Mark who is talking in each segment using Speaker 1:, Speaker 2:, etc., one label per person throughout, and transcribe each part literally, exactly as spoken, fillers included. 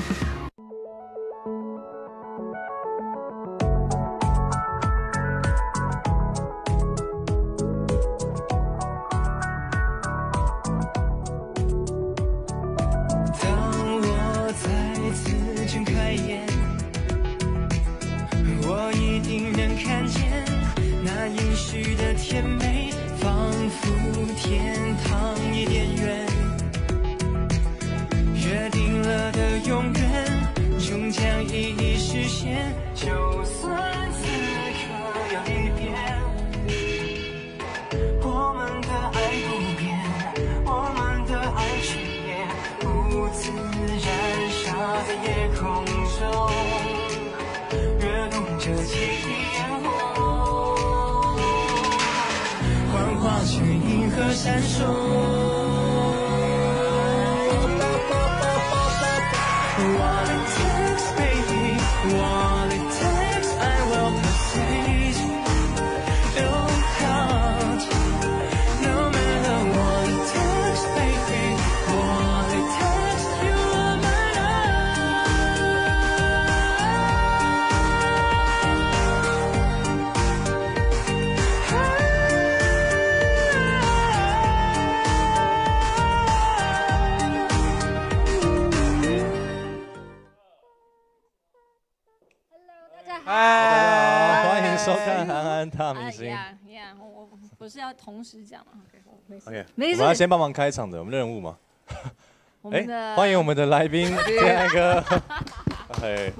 Speaker 1: 我是要同时讲吗
Speaker 2: ？OK， 没事。我们要先帮忙开场的，我们任务嘛。
Speaker 1: 哎、欸，
Speaker 2: 欢迎我们的来宾天爱哥。哎，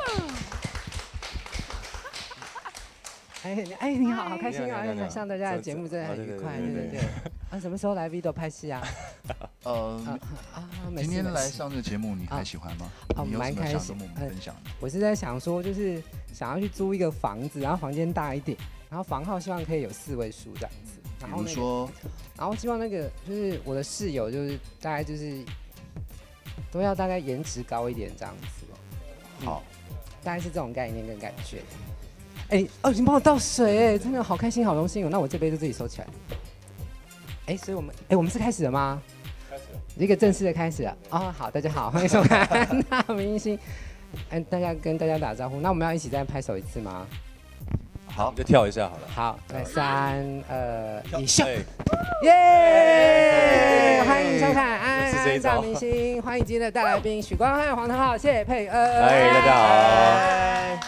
Speaker 3: 哎哎，你好，好开心啊！来上大家的节目真的很愉快，对对对。啊，什么时候来 Vido 拍戏啊？
Speaker 4: 呃，啊，今天来上这个节目，你还喜欢吗？
Speaker 3: 哦，蛮开心。
Speaker 4: 跟我们分享的。
Speaker 3: 我是在想说，就是想要去租一个房子，然后房间大一点。然后房号希望可以有四位数这样子，然后、那個、
Speaker 4: 比如说，
Speaker 3: 然后希望那个就是我的室友就是大概就是都要大概颜值高一点这样子，
Speaker 4: 好、
Speaker 3: 嗯，大概是这种概念跟感觉。哎，哦，你帮我倒水哎，真的好开心好荣幸哦，那我这杯就自己收起来。哎，所以我们哎我们是开始了吗？
Speaker 2: 开始了，
Speaker 3: 一个正式的开始了。哦，好，大家好，欢迎收看《大明星》。哎，大家跟大家打招呼，那我们要一起再拍手一次吗？
Speaker 2: 好，就跳一下好了。
Speaker 3: 好，来三二一，秀！
Speaker 2: 耶！
Speaker 3: 欢迎收看《安安大明星》，欢迎今天的大来宾许光汉、黄腾浩、谢佩恩。
Speaker 2: 嗨，大家好。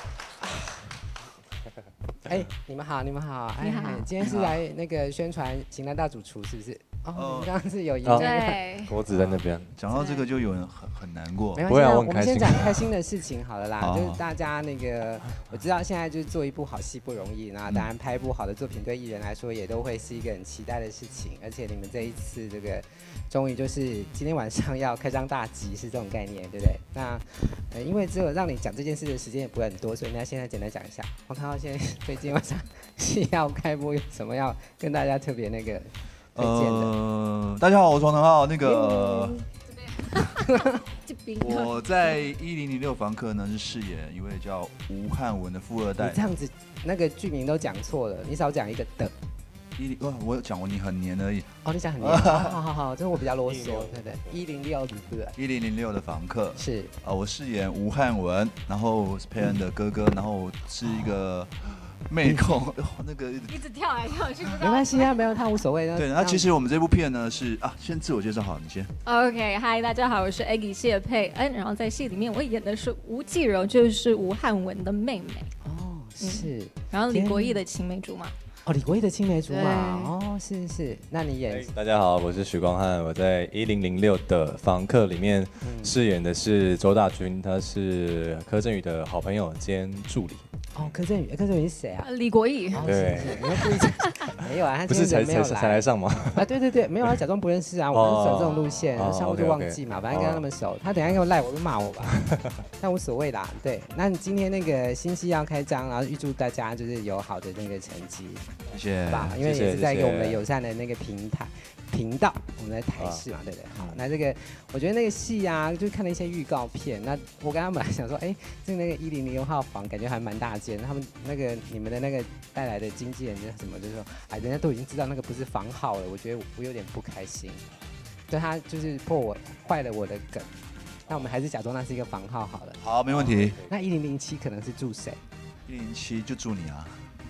Speaker 3: 哎，你们好，你们好。
Speaker 1: 你好。
Speaker 3: 今天是来那个宣传《型男大主厨》，是不是？哦，刚刚是有一
Speaker 1: 对，
Speaker 2: 锅子在那边。
Speaker 4: 讲到这个，就有人很很难过。
Speaker 3: 没关系，我们先讲开心的事情好了啦。就是大家那个，我知道现在就是做一部好戏不容易，那当然拍一部好的作品对艺人来说也都会是一个很期待的事情。而且你们这一次这个，终于就是今天晚上要开张大吉，是这种概念，对不对？那呃，因为只有让你讲这件事的时间也不会很多，所以那现在简单讲一下。黄腾浩现在对今天晚上戏要开播有什么要跟大家特别那个？
Speaker 4: 呃，大家好，我是黄腾浩。那个，
Speaker 1: 这边
Speaker 4: 我在一零零六房客呢是饰演一位叫吴汉文的富二代。
Speaker 3: 你这样子，那个剧名都讲错了，你少讲一个的。
Speaker 4: 一零，我有讲过你很黏而已。
Speaker 3: 哦，你讲很黏。好好好，这我比较啰嗦，对对。一零六对。
Speaker 4: 一零零六的房客
Speaker 3: 是
Speaker 4: 啊，我饰演吴汉文，然后是佩恩的哥哥，然后是一个。妹控那个
Speaker 1: 一直跳来跳去，
Speaker 3: 没关系啊，没有他无所谓。
Speaker 4: 对，那其实我们这部片呢是啊，先自我介绍好，你先。
Speaker 1: OK， 嗨，大家好，我是 Aggie 谢佩恩，然后在戏里面我演的是吴继柔，就是吴汉文的妹妹。
Speaker 3: 哦，是。
Speaker 1: 嗯、然后李国毅的青梅竹马。
Speaker 3: 哦，李国毅的青梅竹马。哦，是是。那你演？
Speaker 2: 大家好，我是许光汉，我在一零零六的房客里面饰演的是周大军，他是柯震宇的好朋友兼助理。
Speaker 3: 哦，柯震宇，柯震宇是谁啊？
Speaker 1: 李国毅。
Speaker 2: 对，
Speaker 3: 没有啊，他
Speaker 2: 不是才才才来上吗？
Speaker 3: 啊，对对对，没有，他假装不认识啊，我们走这种路线，上过就忘记嘛，反正跟他那么熟，他等下给我赖我就骂我吧，但无所谓啦。对，那你今天那个新戏要开张，然后预祝大家就是有好的那个成绩，
Speaker 4: 谢谢，
Speaker 3: 好吧？因为也是在一个我们友善的那个平台。频道，我们在台视嘛，对不对？好，那这个我觉得那个戏啊，就看了一些预告片。那我刚刚本来想说，哎，这那个一零零六号房感觉还蛮大间，他们那个你们的那个带来的经纪人就什么，就说，哎，人家都已经知道那个不是房号了，我觉得我有点不开心，对他就是破我坏了我的梗。 那我们还是假装那是一个房号好了。
Speaker 4: 好，没问题。
Speaker 3: 那一零零七可能是住谁？
Speaker 4: 一零七就住你啊。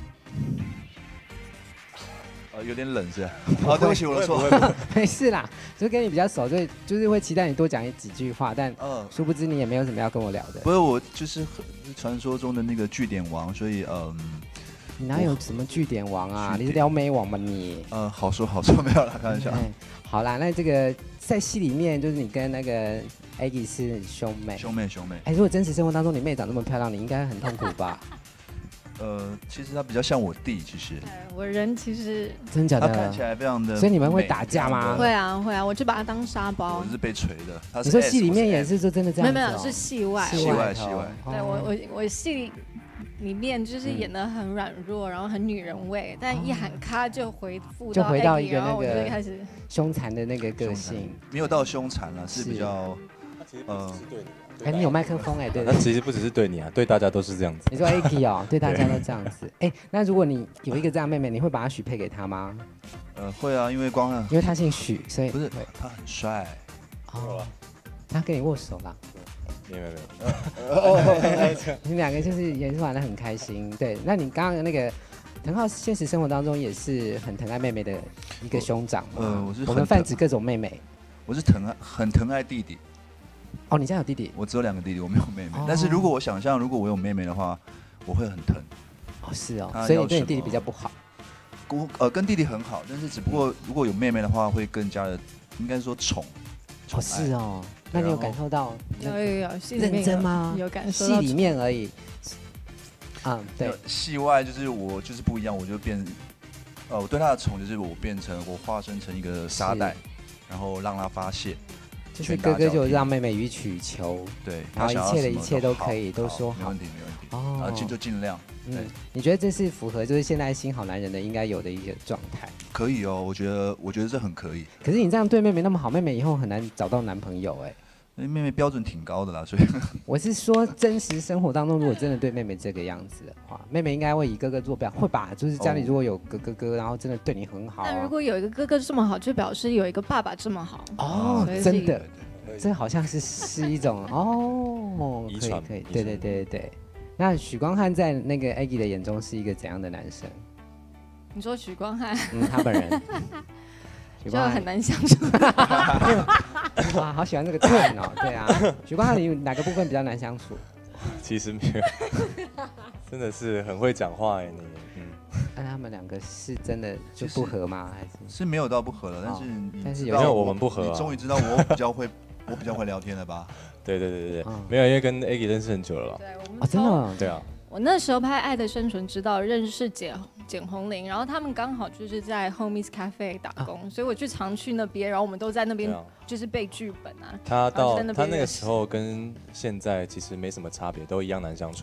Speaker 4: 呃，有点冷是吧？好，对不起，我的错。
Speaker 3: 没事啦，就跟你比较熟，所以就是会期待你多讲几句话，但殊不知你也没有什么要跟我聊的。
Speaker 4: 不是，我就是传说中的那个句点王，所以嗯。
Speaker 3: 你哪有什么句点王啊？你是撩妹王吗你？
Speaker 4: 呃，好说好说，没有啦，开玩笑。
Speaker 3: 嗯，好啦，那这个在戏里面就是你跟那个 Aggie 是兄妹。
Speaker 4: 兄妹兄妹。
Speaker 3: 哎，如果真实生活当中你妹长那么漂亮，你应该很痛苦吧？
Speaker 4: 呃，其实她比较像我弟，其实。
Speaker 1: 我人其实
Speaker 3: 真假的？
Speaker 4: 她看起来非常的。
Speaker 3: 所以你们会打架吗？
Speaker 1: 会啊会啊，我就把她当沙包。
Speaker 4: 我是被锤的。她
Speaker 3: 你说戏里面也是就真的这样？
Speaker 1: 没有没有，是戏外。
Speaker 4: 戏外戏外。
Speaker 1: 对我我我戏里面就是演得很软弱，然后很女人味，但一喊咔就回复
Speaker 3: 就回到一个
Speaker 1: 那个开始
Speaker 3: 凶残的那个个性，
Speaker 4: 没有到凶残了，是比较
Speaker 2: 呃，
Speaker 3: 哎，你有麦克风哎，对，
Speaker 2: 那其实不只是对你啊，对大家都是这样子。
Speaker 3: 你说 Aggie 哦，对大家都这样子。哎，那如果你有一个这样妹妹，你会把她许配给她吗？
Speaker 4: 呃，会啊，因为光汉，
Speaker 3: 因为他姓许，所以
Speaker 4: 不是他很帅
Speaker 3: 哦，他跟你握手啦。
Speaker 2: 没有没有，
Speaker 3: 你们两个就是也是玩得很开心。对，那你刚刚那个腾浩，现实生活当中也是很疼爱妹妹的一个兄长嘛？
Speaker 4: 呃，我是
Speaker 3: 我们泛指各种妹妹。
Speaker 4: 我是疼爱很疼爱弟弟。
Speaker 3: 哦，你家有弟弟？
Speaker 4: 我只有两个弟弟，我没有妹妹。但是如果我想象，如果我有妹妹的话，我会很疼。
Speaker 3: 哦，是哦，所以你对你弟弟比较不好。
Speaker 4: 我呃跟弟弟很好，但是只不过如果有妹妹的话，会更加的应该说宠。
Speaker 3: 哦，是哦。那你有感受到？
Speaker 1: 有有有，
Speaker 3: 认真吗？
Speaker 1: 有感受到。
Speaker 3: 戏里面而已。嗯，对。
Speaker 4: 戏外就是我就是不一样，我就变，呃，我对他的宠就是我变成我化身成一个沙袋，然后让他发泄。
Speaker 3: 就是哥哥就让妹妹予取求，
Speaker 4: 对，
Speaker 3: 然后一切的一切都可以都说好，
Speaker 4: 没问题没问题。哦，啊，尽就尽量。
Speaker 3: 嗯，你觉得这是符合就是现在新好男人的应该有的一个状态？
Speaker 4: 可以哦，我觉得我觉得这很可以。
Speaker 3: 可是你这样对妹妹那么好，妹妹以后很难找到男朋友哎。
Speaker 4: 妹妹标准挺高的啦，所以
Speaker 3: 我是说真实生活当中，如果真的对妹妹这个样子的话，妹妹应该会以哥哥做标，会吧？就是家里如果有个哥哥，然后真的对你很好。
Speaker 1: 但如果有一个哥哥这么好，就表示有一个爸爸这么好
Speaker 3: 哦，真的。这好像是是一种哦，
Speaker 2: 遗传，
Speaker 3: 可以，对对对对对。那许光汉在那个 Aggie 的眼中是一个怎样的男生？
Speaker 1: 你说许光汉？
Speaker 3: 嗯，他本人
Speaker 1: 就很难相处。
Speaker 3: 哇，好喜欢这个 tone 哦，对啊。许光汉，你哪个部分比较难相处？
Speaker 2: 其实没有，真的是很会讲话哎，你。嗯。
Speaker 3: 那他们两个是真的就不合吗？还是
Speaker 4: 是没有到不合了，但是
Speaker 3: 但是
Speaker 2: 有我们不合。
Speaker 4: 你终于知道我比较会。我比较会聊天了吧？
Speaker 2: 对对对对对，没有，因为跟 Aggie 认识很久了。
Speaker 1: 对，我们
Speaker 3: 啊，真的，
Speaker 2: 对啊。
Speaker 1: 我那时候拍《爱的生存之道》，认识简简宏琳，然后他们刚好就是在 Homies Cafe 打工，所以我就常去那边，然后我们都在那边就是背剧本啊。
Speaker 2: 他到他那个时候跟现在其实没什么差别，都一样难相处。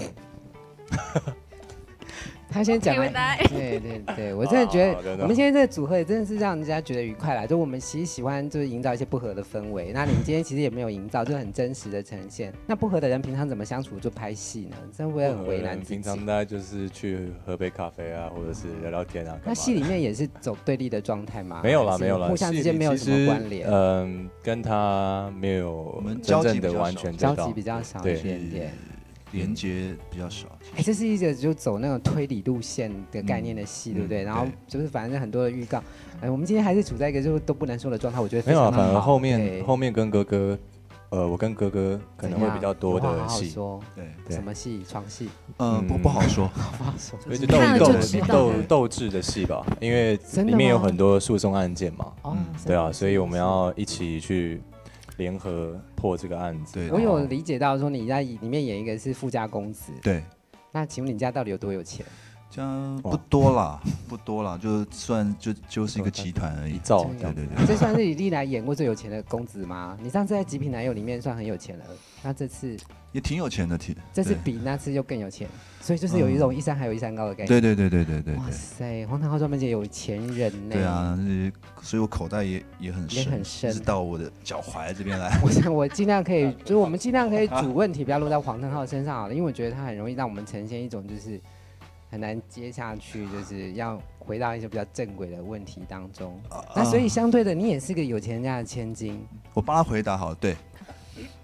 Speaker 3: 他先讲，对对对，我真的觉得我们现在这个组合也真的是让人家觉得愉快啦。就我们其实喜欢就是营造一些不合的氛围，那你们今天其实也没有营造，就很真实的呈现。那不合的人平常怎么相处就拍戏呢？这会不会很为难自己？
Speaker 2: 平常大概就是去喝杯咖啡啊，或者是聊聊天啊。
Speaker 3: 那戏里面也是走对立的状态吗？
Speaker 2: 没有啦，没有啦，
Speaker 3: 互相之间没有什么关联。
Speaker 2: 嗯，跟他没有真正的完全
Speaker 3: 交集比较少一点点。
Speaker 4: 连接比较少，
Speaker 3: 哎，这是一个就走那种推理路线的概念的戏，对不对？然后就是反正很多的预告，哎，我们今天还是处在一个就是都不能说的状态，我觉得
Speaker 2: 没有，反而后面后面跟哥哥，呃，我跟哥哥可能会比较多的戏，
Speaker 3: 对，什么戏？床戏？
Speaker 4: 嗯，不不好说，
Speaker 3: 不好说，
Speaker 2: 所以就斗斗斗斗智的戏吧，因为里面有很多诉讼案件嘛，嗯，对啊，所以我们要一起去。联合破这个案子。
Speaker 4: 对，
Speaker 3: 我有理解到说你在里面演一个是富家公子。
Speaker 4: 对。
Speaker 3: 那请问你家到底有多有钱？
Speaker 4: 家不多啦，不多啦，就算就就是一个集团而已。
Speaker 2: 造，
Speaker 3: 对对对。这算是你历来演过最有钱的公子吗？你上次在《极品男友》里面算很有钱了，那这次
Speaker 4: 也挺有钱的，挺。
Speaker 3: 这次比那次又更有钱，所以就是有一种一山还有一山高的概念。
Speaker 4: 对对对对对对。
Speaker 3: 哇塞，黄腾浩专门姐有钱人呢。
Speaker 4: 对啊，所以我口袋也也很深，
Speaker 3: 也很深，
Speaker 4: 一直到我的脚踝这边来。
Speaker 3: 我想我尽量可以，就是我们尽量可以主问题不要落在黄腾浩身上好了，因为我觉得他很容易让我们呈现一种就是很难接下去，就是要回到一些比较正轨的问题当中。那所以相对的，你也是个有钱人家的千金。
Speaker 4: 我帮他回答好，对。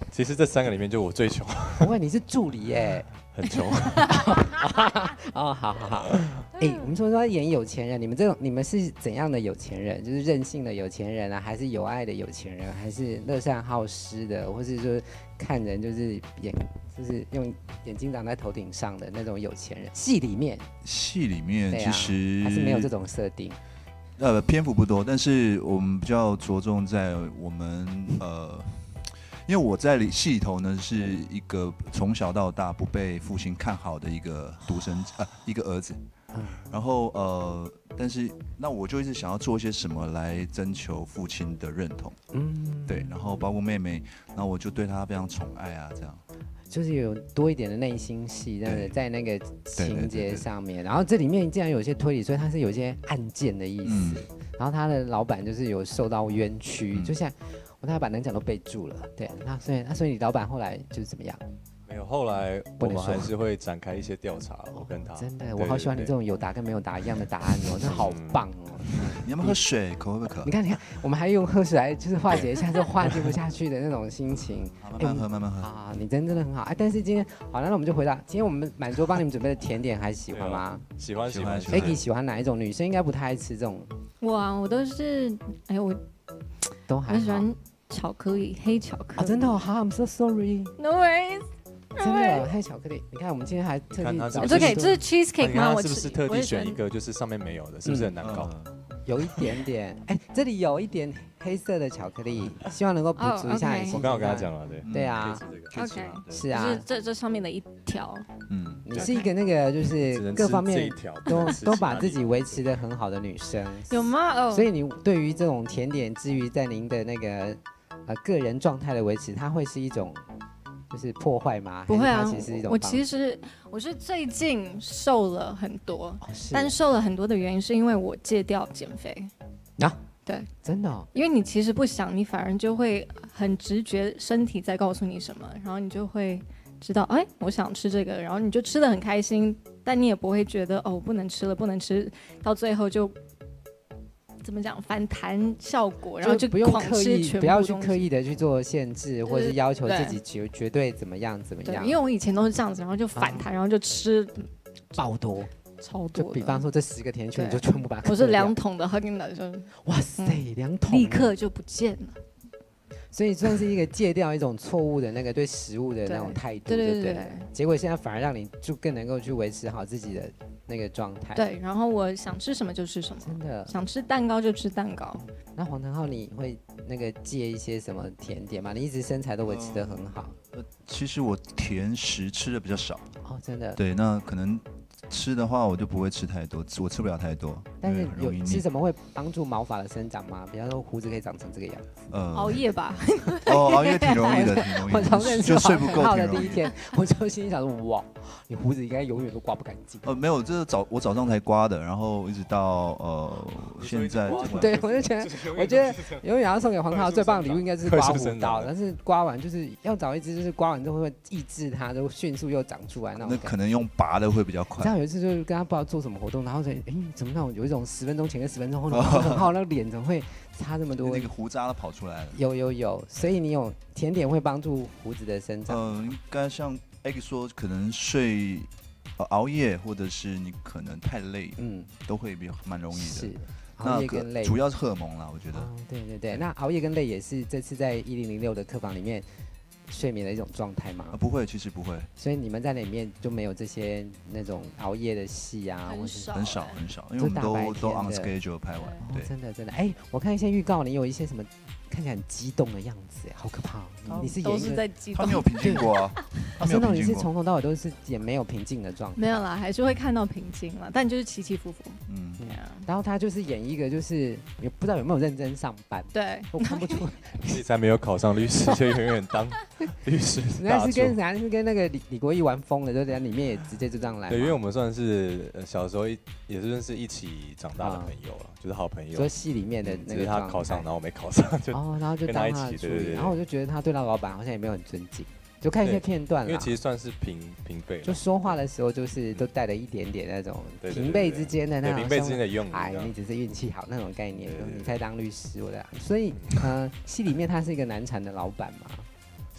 Speaker 2: 其实这三个里面就我最穷。
Speaker 3: 不会，你是助理耶。
Speaker 2: 很穷。
Speaker 3: 哦，好好好。哎、欸，我们说说演有钱人，你们这种你们是怎样的有钱人？就是任性的有钱人啊，还是有爱的有钱人，还是乐善好施的，或是说看人就是眼就是用眼睛长在头顶上的那种有钱人？戏里面，
Speaker 4: 戏里面其实、
Speaker 3: 啊、还是没有这种设定。
Speaker 4: 呃，篇幅不多，但是我们比较着重在我们呃。因为我在戏里头呢，是一个从小到大不被父亲看好的一个独生呃一个儿子，然后呃，但是那我就一直想要做一些什么来征求父亲的认同，嗯，对，然后包括妹妹，然后我就对她非常宠爱啊，这样。
Speaker 3: 就是有多一点的内心戏，在在那个情节上面，然后这里面竟然有些推理，所以它是有一些案件的意思。嗯、然后他的老板就是有受到冤屈，嗯、就像我他把能奖都备注了，对，那所以那所以你老板后来就是怎么样？
Speaker 2: 没有，后来我们还是会展开一些调查。我跟他
Speaker 3: 真的，我好喜欢你这种有答跟没有答一样的答案哦，真的好棒哦。
Speaker 4: 你要不要喝水？口会不渴？
Speaker 3: 你看，你看，我们还用喝水来就是化解一下这化解不下去的那种心情。
Speaker 4: 慢慢喝，慢慢喝。
Speaker 3: 啊，你真真的很好哎！但是今天好，那我们就回到今天我们满桌帮你们准备的甜点，还喜欢吗？
Speaker 2: 喜欢，喜欢。
Speaker 3: Aggie 喜欢哪一种？女生应该不太爱吃这种。
Speaker 1: 我啊，我都是，哎，我
Speaker 3: 都还
Speaker 1: 我喜欢巧克力，黑巧克力。
Speaker 3: 哦，真的哦，好 ，I'm so sorry。
Speaker 1: No worries。
Speaker 3: 真的黑巧克力，你看我们今天还特地找，
Speaker 1: 这可以，这是 cheesecake 吗？
Speaker 2: 我是不是特地选一个就是上面没有的，是不是很难搞？
Speaker 3: 有一点点，哎，这里有一点黑色的巧克力，希望能够补足一下你。
Speaker 2: 我刚刚跟他讲了，对，
Speaker 3: 对啊
Speaker 1: ，OK，
Speaker 3: 是啊，
Speaker 1: 就是这这上面的一条，
Speaker 3: 嗯，你是一个那个就是各方面都都把自己维持得很好的女生，
Speaker 1: 有吗？哦，
Speaker 3: 所以你对于这种甜点之余，在您的那个呃个人状态的维持，它会是一种。就是破坏吗？
Speaker 1: 不会啊，
Speaker 3: 其实
Speaker 1: 我其实我是最近瘦了很多，
Speaker 3: 哦、
Speaker 1: 但瘦了很多的原因是因为我戒掉减肥
Speaker 3: 啊，
Speaker 1: 对，
Speaker 3: 真的、哦，
Speaker 1: 因为你其实不想，你反而就会很直觉，身体在告诉你什么，然后你就会知道，哎，我想吃这个，然后你就吃得很开心，但你也不会觉得哦，不能吃了，不能吃，到最后就。怎么讲反弹效果，然后就
Speaker 3: 不用
Speaker 1: 狂
Speaker 3: 刻意，
Speaker 1: 吃全部
Speaker 3: 不要去刻意的去做限制，或者是要求自己绝绝对怎么样怎么样。
Speaker 1: 因为我以前都是这样子，然后就反弹，啊、然后就吃
Speaker 3: 爆多，
Speaker 1: 超多。
Speaker 3: 就比方说这十个甜圈，你就全部把它。
Speaker 1: 我是两桶的 Häagen-Dazs 就
Speaker 3: 哇塞，两、嗯、桶
Speaker 1: 立刻就不见了。
Speaker 3: 所以算是一个戒掉一种错误的那个对食物的那种态度，对对 对, 对。结果现在反而让你就更能够去维持好自己的那个状态。
Speaker 1: 对，然后我想吃什么就吃什么，
Speaker 3: 真的。
Speaker 1: 想吃蛋糕就吃蛋糕。
Speaker 3: 那黄腾浩，你会那个戒一些什么甜点吗？你一直身材都维持得很好。
Speaker 4: 呃，其实我甜食吃的比较少。
Speaker 3: 哦，真的。
Speaker 4: 对，那可能。吃的话，我就不会吃太多，我吃不了太多。
Speaker 3: 但是有吃什么会帮助毛发的生长吗？比方说胡子可以长成这个样子。
Speaker 1: 呃，熬夜吧。
Speaker 4: 哦，熬夜挺容易的，挺容易的。
Speaker 3: 我从认识
Speaker 4: 睡不够
Speaker 3: 的第一天，我就心里想说，哇，你胡子应该永远都刮不干净。
Speaker 4: 呃，没有，这是早我早上才刮的，然后一直到呃现在。
Speaker 3: 对，我就觉得，我觉得永远要送给黄涛最棒的礼物应该是刮胡刀，但是刮完就是要找一支，就是刮完之后会抑制它，就迅速又长出来那种。
Speaker 4: 那可能用拔的会比较快。
Speaker 3: 你知道有一次就是跟他不知道做什么活动，然后说，哎，怎么那种有一种十分钟前跟十分钟后，很好，那个脸怎么会差这么多？
Speaker 4: 那个胡渣都跑出来了。
Speaker 3: 有有有，所以你有甜点会帮助胡子的生长。
Speaker 4: 嗯，应该像 Aggie 说，可能睡、呃、熬夜，或者是你可能太累，嗯，都会比蛮容易的。
Speaker 3: 是。熬夜跟累，
Speaker 4: 主要是荷尔蒙啦，我觉得。
Speaker 3: 哦、对对对，那熬夜跟累也是这次在一零零六的课房里面睡眠的一种状态吗？
Speaker 4: 啊，不会，其实不会。
Speaker 3: 所以你们在里面就没有这些那种熬夜的戏啊，
Speaker 1: 很少
Speaker 4: 很少很少，因为我们都都 on schedule 拍完。对，
Speaker 3: 哦、真的真的，哎，我看一些预告，你有一些什么看起来很激动的样子，好可怕、哦！你是
Speaker 1: 都是在激动，
Speaker 4: 他没有平静过啊。
Speaker 3: 真的，你是从头到尾都是也没有平静的状态。
Speaker 1: 没有啦，还是会看到平静了，但就是起起伏伏。嗯，
Speaker 3: 对啊。然后他就是演一个，就是也不知道有没有认真上班。
Speaker 1: 对，
Speaker 3: 我看不出来。
Speaker 2: 你才没有考上律师，就永远当律师。
Speaker 3: 那是跟啥？是跟那个李李国毅玩疯了，就在里面也直接就这样来。
Speaker 2: 对，因为我们算是小时候也是认识一起长大的朋友了，就是好朋友。
Speaker 3: 所以戏里面的那个
Speaker 2: 他考上，然后我没考上，就
Speaker 3: 哦，然后就当他的助理。然后我就觉得他对那老板好像也没有很尊敬。就看一些片段啦，
Speaker 2: 因为其实算是平平辈，
Speaker 3: 就说话的时候就是都带了一点点那种平辈之间的那种
Speaker 2: 平辈之间的用语，
Speaker 3: 哎，你只是运气好那种概念，你才当律师我的，所以呃，戏里面他是一个难缠的老板嘛，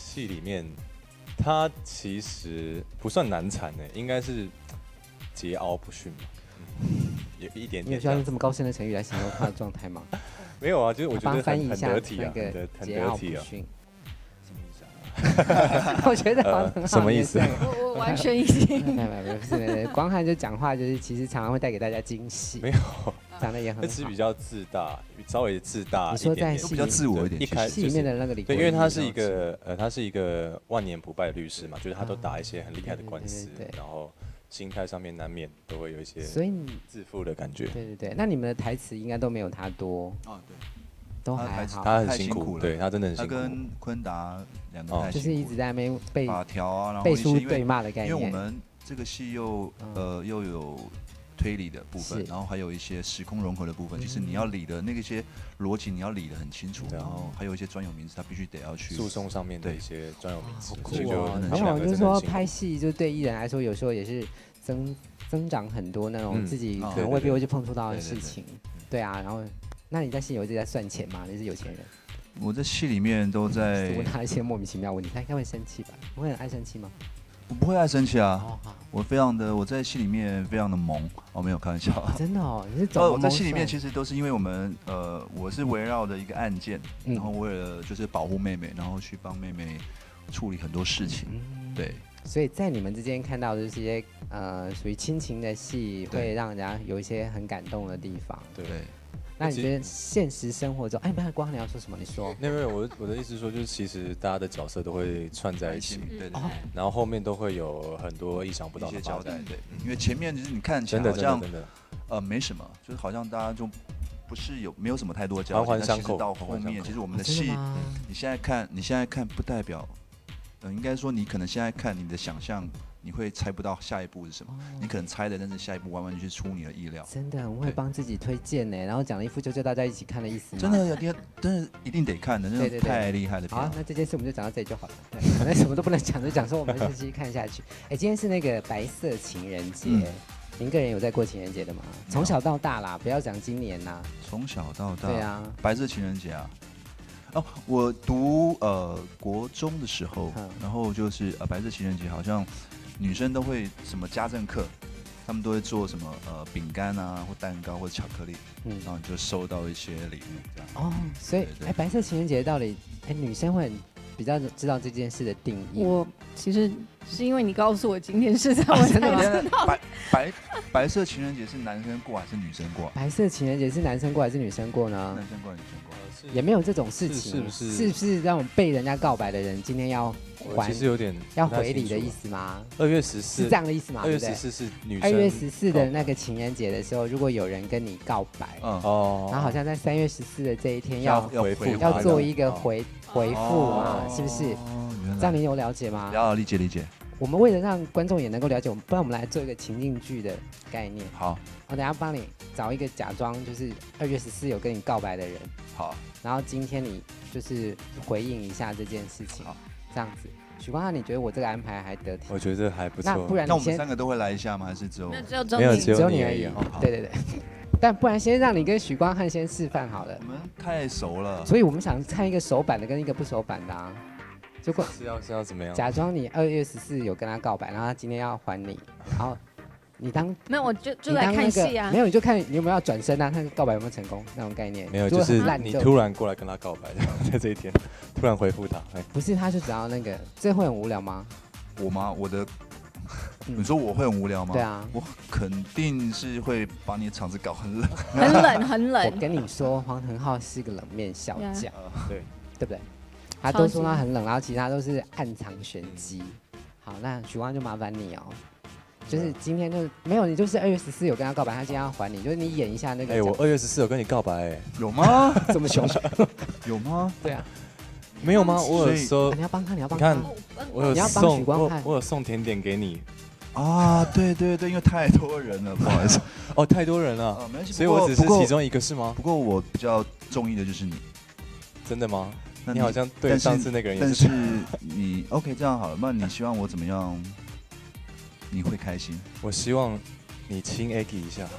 Speaker 2: 戏里面，他其实不算难产诶，应该是桀骜不驯嘛，嗯，有一点点。
Speaker 3: 你有需要用这么高深的成语来形容他的状态吗？
Speaker 2: 没有啊，就是我觉得很很得体啊，
Speaker 3: 很
Speaker 2: 得很
Speaker 3: 得
Speaker 2: 体啊。
Speaker 3: 我觉得好像很好。
Speaker 2: 什么意思？
Speaker 1: 我我完全已经
Speaker 3: 没有没有，不是光汉就讲话，就是其实常常会带给大家惊喜。
Speaker 2: 没有，
Speaker 3: 讲的也很好。
Speaker 2: 他只是比较自大，稍微自大一点点。
Speaker 3: 你说在戏
Speaker 4: 比较自我一点，
Speaker 2: 一开
Speaker 3: 戏里面的那个李，
Speaker 2: 对，因为他是一个呃，他是一个万年不败的律师嘛，就是他都打一些很厉害的官司，然后心态上面难免都会有一些，
Speaker 3: 所以你
Speaker 2: 自负的感觉。
Speaker 3: 对对对，那你们的台词应该都没有他多
Speaker 4: 哦，对。
Speaker 3: 都还好，
Speaker 2: 他很辛苦，对他真的很辛苦。
Speaker 4: 他跟昆达两个太辛苦，
Speaker 3: 就是一直在那边背
Speaker 4: 法条啊，然后
Speaker 3: 背书对骂的概念。
Speaker 4: 因为我们这个戏又呃又有推理的部分，然后还有一些时空融合的部分。其实你要理的那些逻辑，你要理得很清楚，然后还有一些专有名词，他必须得要去
Speaker 2: 诉讼上面的一些专有名词。
Speaker 3: 酷哦！然后就是说拍戏，就对艺人来说，有时候也是增增长很多那种自己可能未必会去碰触到的事情。对啊，然后。那你在戏里有一直在算钱吗？你是有钱人？
Speaker 4: 我在戏里面都在
Speaker 3: 问他一些莫名其妙问题，他应该会生气吧？我会很爱生气吗？
Speaker 4: 我不会爱生气啊，哦、我非常的我在戏里面非常的萌哦，没有开玩笑、啊，
Speaker 3: 真的哦，你是走、
Speaker 4: 呃、我在戏里面其实都是因为我们呃我是围绕着一个案件，
Speaker 3: 嗯、
Speaker 4: 然后为了就是保护妹妹，然后去帮妹妹处理很多事情，嗯、对。
Speaker 3: 所以在你们之间看到的这些呃属于亲情的戏，会让人家有一些很感动的地方，
Speaker 2: 对。
Speaker 3: 那你觉得现实生活中，哎，不是光你要说什么？你说。
Speaker 2: 那位我我的意思说，就是其实大家的角色都会串在一起，
Speaker 4: 对对。
Speaker 2: 然后后面都会有很多意想不到的
Speaker 4: 交代，对。因为前面就是你看起来好像呃没什么，就是好像大家就不是有没有什么太多交代，
Speaker 2: 环环相扣。
Speaker 4: 到后面，其实我们的戏，你现在看，你现在看不代表，呃，应该说你可能现在看你的想象。你会猜不到下一步是什么，哦、你可能猜的，但是下一步完完全全出你的意料。
Speaker 3: 真的，我会帮自己推荐呢，然后讲了一副就叫大家一起看的意思。
Speaker 4: 真的，有真的一定得看的，那种太厉害的片。
Speaker 3: 好，那这件事我们就讲到这里就好了。可能什么都不能讲，就讲说我们继续看下去。哎，今天是那个白色情人节，嗯、您个人有在过情人节的吗？从小到大啦，不要讲今年啦。
Speaker 4: 从小到大。
Speaker 3: 对啊。
Speaker 4: 白色情人节啊。哦，我读呃国中的时候，嗯、然后就是呃白色情人节好像。女生都会什么家政课，他们都会做什么呃饼干啊，或蛋糕或者巧克力，嗯，然后你就收到一些礼物这样。
Speaker 3: 哦，所以哎，白色情人节到底哎女生会很比较知道这件事的定义。
Speaker 1: 我其实是因为你告诉我今天是在我才知道。
Speaker 4: 白白白色情人节是男生过还是女生过？
Speaker 3: 白色情人节是男生过还是女生过呢？
Speaker 4: 男生过，女生过。
Speaker 3: 也没有这种事情，
Speaker 2: 是不是？
Speaker 3: 是不是让被人家告白的人今天要还？
Speaker 2: 其实有点
Speaker 3: 要回礼的意思吗？
Speaker 2: 二月十四
Speaker 3: 是这样的意思吗？
Speaker 2: 二月十四是女生。
Speaker 3: 二月十四的那个情人节的时候，如果有人跟你告白，哦，然后好像在三月十四的这一天要
Speaker 2: 回复，
Speaker 3: 要做一个回回复嘛，是不是？这样你有了解吗？
Speaker 4: 要理解理解。
Speaker 3: 我们为了让观众也能够了解，我们不然我们来做一个情境剧的概念。
Speaker 4: 好，
Speaker 3: 我等下帮你找一个假装就是二月十四有跟你告白的人。
Speaker 4: 好。
Speaker 3: 然后今天你就是回应一下这件事情，这样子。许光汉，你觉得我这个安排还得体？
Speaker 2: 我觉得还不错。
Speaker 3: 那不然
Speaker 4: 那我们三个都会来一下吗？还是只有
Speaker 1: 只有
Speaker 2: 没有
Speaker 3: 只有你而已？
Speaker 4: 哦、
Speaker 3: 对对对。但不然先让你跟许光汉先示范好了。
Speaker 4: 我们太熟了，
Speaker 3: 所以我们想看一个熟版的跟一个不熟版的啊。
Speaker 2: 结果是要是要怎么样？
Speaker 3: 假装你二月十四有跟他告白，然后他今天要还你，然后。你当
Speaker 1: 没有，我就就来看戏啊。
Speaker 3: 没有，你就看你有没有要转身啊，看告白有没有成功那种概念。
Speaker 2: 没有，就是你突然过来跟他告白，在这一天突然回复他。
Speaker 3: 不是，他就只要那个，这会很无聊吗？
Speaker 4: 我吗？我的，你说我会很无聊吗？
Speaker 3: 对啊，
Speaker 4: 我肯定是会把你的场子搞很冷，
Speaker 1: 很冷，很冷。
Speaker 3: 我跟你说，黄腾浩是个冷面笑匠，
Speaker 2: 对
Speaker 3: 对不对？他都说他很冷，然后其他都是暗藏玄机。好，那许光就麻烦你哦。就是今天就没有，你就是二月十四有跟他告白，他今天要还你，就是你演一下那个。
Speaker 2: 哎、欸，我二月十四有跟你告白、欸，哎，
Speaker 4: 有吗？
Speaker 3: 这么凶？
Speaker 4: 有吗？
Speaker 3: 对啊，
Speaker 2: 没有吗？我有说、
Speaker 3: 啊、你要帮他，你要帮他。
Speaker 2: 你看，我有送我我有送甜点给你。
Speaker 4: 啊，对对对，因为太多人了，不好意思。
Speaker 2: 哦，太多人了，
Speaker 4: 啊、没关系。
Speaker 2: 所以我只是其中一个是吗？
Speaker 4: 不过我比较中意的就是你。
Speaker 2: 真的吗？
Speaker 4: 你,
Speaker 2: 你好像对上次那个人也
Speaker 4: 是。但是你 OK， 这样好了，那你希望我怎么样？你会开心。
Speaker 2: 我希望你亲 Aggie 一下。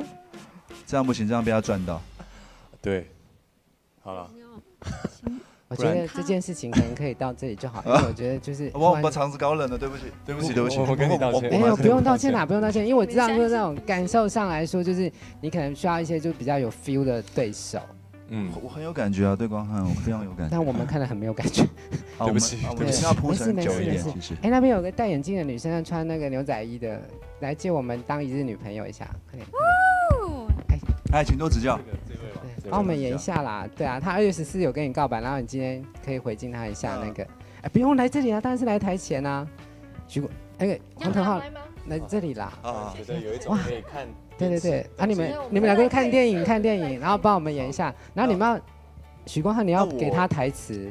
Speaker 4: 这样不行，这样被他赚到。
Speaker 2: 对，好了。
Speaker 3: 我觉得这件事情可能可以到这里就好，因为我觉得就是
Speaker 4: 我把肠子搞冷了，对不起，对不起，对不起，
Speaker 2: 我跟你道歉。
Speaker 3: 没有，不用道歉啦，不用道歉，因为我知道说那种感受上来说，就是你可能需要一些就比较有 feel 的对手。
Speaker 4: 嗯，我很有感觉啊，对光汉我非常有感觉。
Speaker 3: 但我们看得很没有感觉。
Speaker 2: 对不起，
Speaker 4: 对不起，要铺陈久一点。其实，
Speaker 3: 哎，那边有个戴眼镜的女生穿那个牛仔衣的，来借我们当一日女朋友一下，快点。
Speaker 4: 哎哎，请多指教。
Speaker 3: 帮我们演一下啦，对啊，他二月十四有跟你告白，然后你今天可以回敬他一下那个，哎，不用来这里啊，当然是来台前啊。徐果，那个黄腾浩来这里啦。
Speaker 2: 啊，觉得有一种可以看。
Speaker 3: 对对对，啊，你们你们两个看电影看电影，然后帮我们演一下，然后你们要许光汉你要给他台词。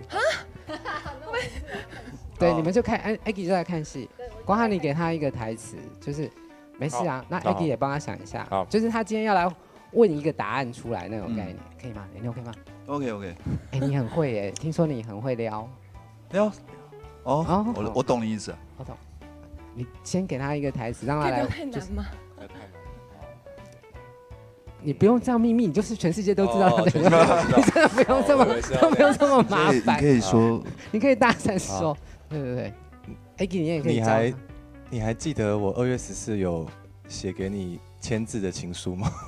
Speaker 3: 对，你们就看，哎，Aggie 就在看戏，光汉你给他一个台词，就是没事啊，那 Aggie 也帮他想一下，就是他今天要来。问一个答案出来那种概念，可以吗？你 OK 吗
Speaker 4: ？OK OK。
Speaker 3: 哎，你很会耶，听说你很会撩。
Speaker 4: 撩？哦，我我懂你意思。
Speaker 3: 我懂。你先给他一个台词，让他来。
Speaker 5: 太难吗？
Speaker 3: 你不用这样秘密，你就是全世界都知道他的。你真的不用这么，都不用这么麻烦。
Speaker 4: 你可以说，
Speaker 3: 你可以大声说。对对对。哎，你也可以。
Speaker 2: 你还你还记得我二月十四有写给你签字的情书吗？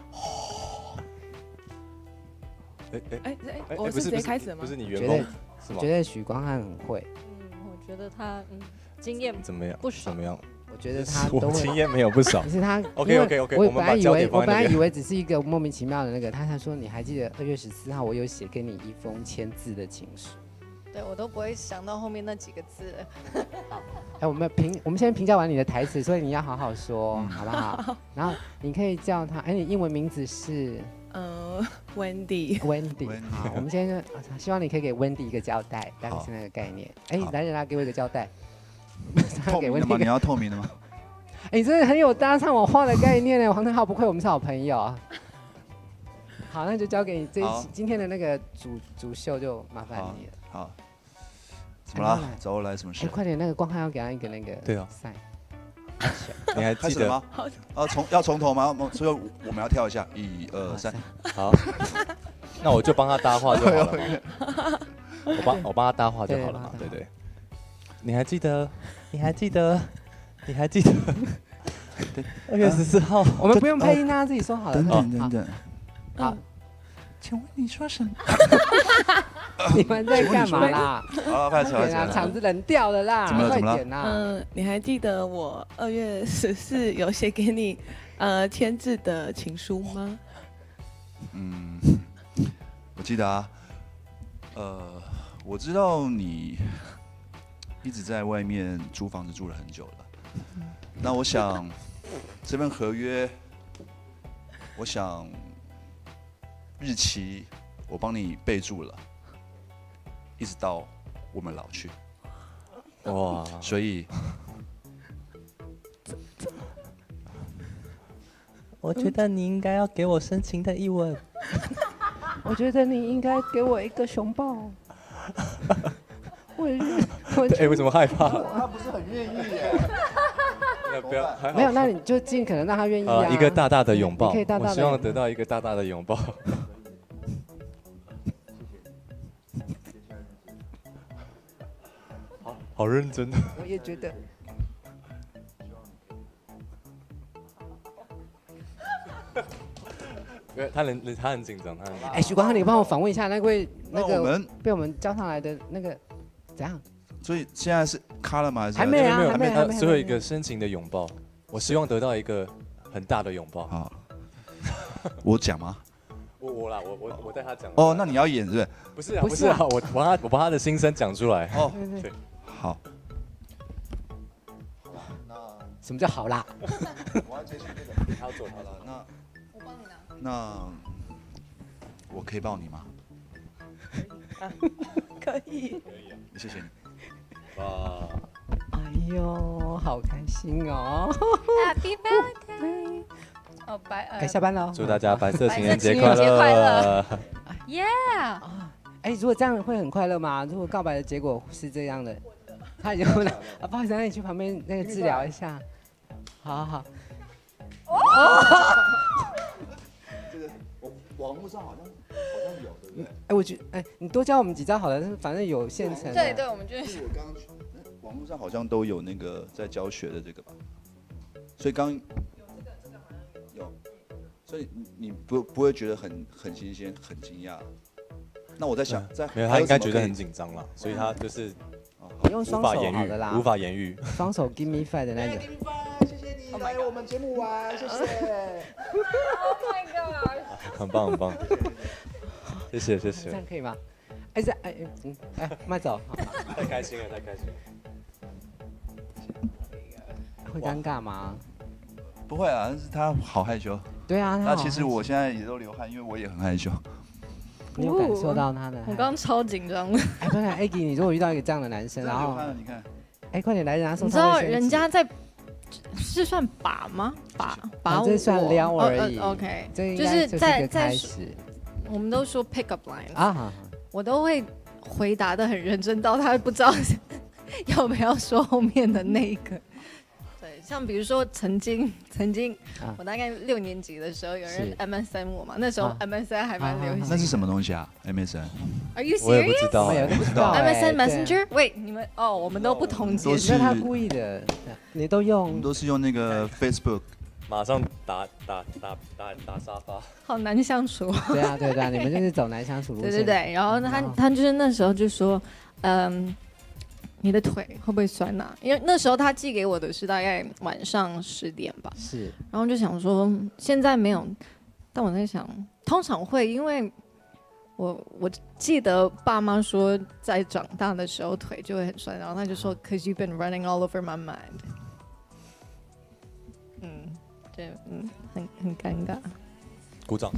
Speaker 5: 哎哎哎！我是直接开始吗？
Speaker 2: 不是你员工是吗？
Speaker 3: 觉得许光汉很会。
Speaker 1: 嗯，我觉得他嗯经验
Speaker 2: 怎么样？
Speaker 1: 不少。
Speaker 2: 怎么样？
Speaker 3: 我觉得他
Speaker 2: 我经验没有不少。
Speaker 3: 可是他
Speaker 2: OK OK OK，
Speaker 3: 我本来以为我本来以为只是一个莫名其妙的那个，他才说你还记得二月十四号我有写给你一封签字的情书。
Speaker 1: 对我都不会想到后面那几个字。
Speaker 3: 哎，我们评我们先评价完你的台词，所以你要好好说，好不好？然后你可以叫他，哎，你英文名字是。
Speaker 5: 呃 ，Wendy，Wendy，
Speaker 3: 好，我们现在希望你可以给 Wendy 一个交代，大概是那个概念。哎，来人来，给我一个交代。
Speaker 4: 透明的吗？你要透明的吗？
Speaker 3: 哎，你真的很有搭上我话的概念呢，黄腾浩，不愧我们是好朋友啊。好，那就交给你这一今天的那个主主秀，就麻烦你了。
Speaker 4: 好，怎么了？找我来什么事？
Speaker 3: 哎，快点，那个光汉要给他一个那个
Speaker 2: 对啊
Speaker 3: 赛。
Speaker 2: 你还记得
Speaker 4: 吗？要从要从头吗？所以我们要跳一下，一二三，
Speaker 2: 好。那我就帮他搭话就好了嘛。我帮我帮他搭话就好了嘛，对对。你还记得？你还记得？你还记得？二月十四号，
Speaker 3: 我们不用配音啊，自己说好了。
Speaker 4: 等等等等，
Speaker 3: 好。
Speaker 4: 请问你说什么？
Speaker 3: 你们在干嘛啦？
Speaker 4: 好，快点啦，
Speaker 3: 场子冷掉了啦！
Speaker 4: 怎么了？怎么了？
Speaker 5: 嗯，你还记得我二月十四有写给你呃签字的情书吗？
Speaker 4: 嗯，我记得啊。呃，我知道你一直在外面租房子住了很久了。那我想这份合约，我想日期我帮你备注了。一直到我们老去，哇！所以，
Speaker 2: 我觉得你应该要给我深情的一吻。
Speaker 3: 我觉得你应该给我一个熊抱。我
Speaker 2: 我哎，为什么害怕？
Speaker 4: 他不是很愿意耶。
Speaker 2: 不要，
Speaker 3: 没有，那你就尽可能让他愿意啊。
Speaker 2: 一个大大的拥抱，
Speaker 3: 可以大大的，
Speaker 2: 我希望得到一个大大的拥抱。好认真。
Speaker 3: 我也觉得。
Speaker 2: 他很他很紧张，他很。
Speaker 3: 哎，许光汉，你帮我访问一下那位那个
Speaker 4: 我们
Speaker 3: 被我们叫上来的那个怎样？
Speaker 4: 所以现在是卡了吗？还是
Speaker 3: 还没啊？还没，还没。
Speaker 2: 最后一个深情的拥抱，我希望得到一个很大的拥抱。
Speaker 4: 好，我讲吗？
Speaker 2: 我我啦，我我我带他讲。
Speaker 4: 哦，那你要演是不是？
Speaker 2: 不是啊，不是啊，我我把他我把他的心声讲出来。
Speaker 4: 哦，
Speaker 3: 对。
Speaker 4: 好，
Speaker 3: 那什么叫好啦？
Speaker 4: 我要接续这个，他要做好了。那
Speaker 1: 我帮你拿。
Speaker 4: 那我可以抱你吗？
Speaker 5: 可以。
Speaker 2: 可以啊，
Speaker 4: 谢谢你。
Speaker 2: 哇！
Speaker 3: 哎呦，好开心哦
Speaker 1: ！Happy birthday！ 哦，白呃，
Speaker 3: 该下班了。
Speaker 2: 祝大家白色情人节快
Speaker 1: 乐 ！Yeah！
Speaker 3: 哎，如果这样会很快乐吗？如果告白的结果是这样的，他已经会来啊，不好意思，那你去旁边那个治疗一下。好好好。
Speaker 4: 这个我网络上好像好像有，对不对？
Speaker 3: 哎，我觉哎，你多教我们几招好了，反正有现成的。
Speaker 1: 对对，我们就是
Speaker 4: 我刚刚网络上好像都有那个在教学的这个吧，所以刚有这个这个好像有，所以你不不会觉得很很新鲜、很惊讶？那我在想，在
Speaker 2: 没有他应该觉得很紧张了，所以他就是
Speaker 3: 你用双
Speaker 2: 无法言喻
Speaker 3: 手好的啦，
Speaker 2: 无法言喻，
Speaker 3: 双手 give me five 的那种。
Speaker 4: 谢谢你来我们节目玩，谢谢。
Speaker 1: Oh my god！
Speaker 2: 很棒很棒，谢谢谢
Speaker 3: 这
Speaker 2: 谢，
Speaker 3: 样可以吗？哎，这哎嗯哎，慢走，
Speaker 2: 太开心了太开心了。
Speaker 3: 会尴尬吗？
Speaker 4: 不会啊，但是他好害羞。
Speaker 3: 对啊，
Speaker 4: 那其实我现在也都流汗，因为我也很害羞。
Speaker 3: 你有感受到他的？
Speaker 1: 我刚刚超紧张的。
Speaker 3: 哎，快点 ，Aggie， 你如果遇到一个这样的男生，然后
Speaker 4: 你看，
Speaker 3: 哎，快点来，人家送
Speaker 1: 你知道人家在是算把吗？把把我，
Speaker 3: 这算撩而已。
Speaker 1: OK，
Speaker 3: 就是
Speaker 1: 在在
Speaker 3: 始，
Speaker 1: 我们都说 pick up line
Speaker 3: 啊，
Speaker 1: 我都会回答的很认真，到他不知道要不要说后面的那一个。对，像比如说曾经曾经，啊、我大概六年级的时候，有人 M S N 我嘛，那时候 M S N 还蛮流行。
Speaker 4: 那是什么东西啊 ？M S
Speaker 1: N？Are you serious？
Speaker 2: 我也不知道，
Speaker 3: 我也不知道。
Speaker 1: M S N Messenger？喂，你们哦，我们都不同阶。
Speaker 3: 是他故意的，你都用？
Speaker 4: 我们都是用那个 Facebook。
Speaker 2: 马上打打打打打沙发，
Speaker 1: 好难相处。
Speaker 3: 对啊，对对啊，你们就是走难相处路线。
Speaker 1: 对对对，然后他他就是那时候就说，嗯。你的腿会不会酸呐、啊？因为那时候他寄给我的是大概晚上十点吧。
Speaker 3: 是。
Speaker 1: 然后就想说现在没有，但我在想，通常会，因为我我记得爸妈说在长大的时候腿就会很酸，然后他就说 ，Cause you've been running all over my mind。嗯，这嗯很很尴尬。
Speaker 2: 鼓掌。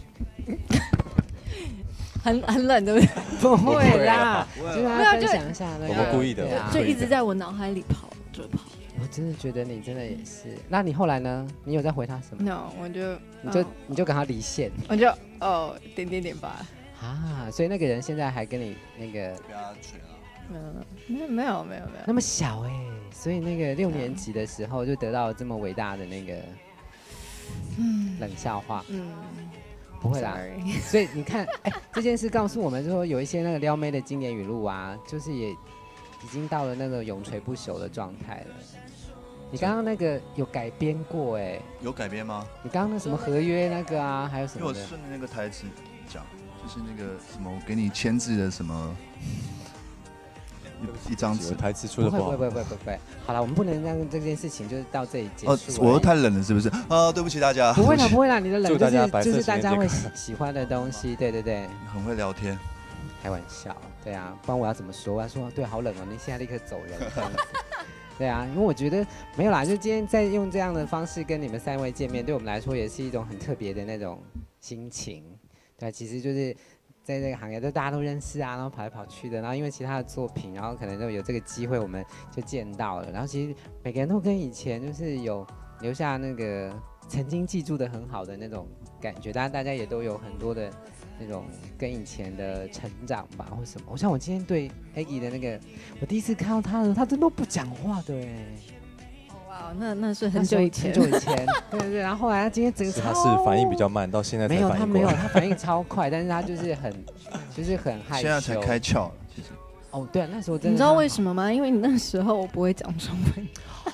Speaker 1: 很很冷，对不对？
Speaker 3: 不会啦，就是他分享一下那个，
Speaker 2: 我故意的，
Speaker 1: 就一直在我脑海里跑，就跑。
Speaker 3: 我真的觉得你真的也是。那你后来呢？你有在回他什么
Speaker 1: ？No， 我就
Speaker 3: 你就你就跟他离线，
Speaker 1: 我就哦点点点吧。
Speaker 3: 啊，所以那个人现在还跟你那个
Speaker 4: 被他吹了？
Speaker 1: 没有没有没有没有
Speaker 3: 那么小哎，所以那个六年级的时候就得到了这么伟大的那个冷笑话。嗯。不会啦，所以你看，哎、欸，这件事告诉我们说，有一些那个撩妹的经典语录啊，就是也已经到了那个永垂不朽的状态了。你刚刚那个有改编过哎、欸？
Speaker 4: 有改编吗？
Speaker 3: 你刚刚那什么合约那个啊，还有什么？
Speaker 4: 因为我顺着那个台词讲，就是那个什么，我给你签字的什么。一张纸，
Speaker 2: 台词出的不好。
Speaker 3: 不会不会不会不会。好了，我们不能让这件事情就是到这里结束。哦，
Speaker 4: 我又太冷了，是不是？啊，对不起大家。
Speaker 3: 不会啦不会啦，你的冷就是就是大家会
Speaker 2: 喜
Speaker 3: 喜欢的东西，对对对。
Speaker 4: 很会聊天，
Speaker 3: 开玩笑，对啊，不然我要怎么说？我要说对，好冷哦，你现在立刻走人这样子。对啊，因为我觉得没有啦，就今天在用这样的方式跟你们三位见面，对我们来说也是一种很特别的那种心情。对，其实就是。在这个行业，都大家都认识啊，然后跑来跑去的，然后因为其他的作品，然后可能就有这个机会，我们就见到了。然后其实每个人都跟以前就是有留下那个曾经记住的很好的那种感觉，当然大家也都有很多的那种跟以前的成长吧，或什么。我像我今天对 Aggie 的那个，我第一次看到他的时候，他真的不讲话的哎。
Speaker 1: 哇，那那是很久以前，
Speaker 3: 很久以前，对对对。然后后来他今天整个
Speaker 2: 他是反应比较慢，到现在才
Speaker 3: 没有他没有他反应超快，但是他就是很就是很害羞，
Speaker 4: 现在才开窍，其实。
Speaker 3: 哦，对啊，那时候真的。
Speaker 1: 你知道为什么吗？因为你那时候我不会讲中文。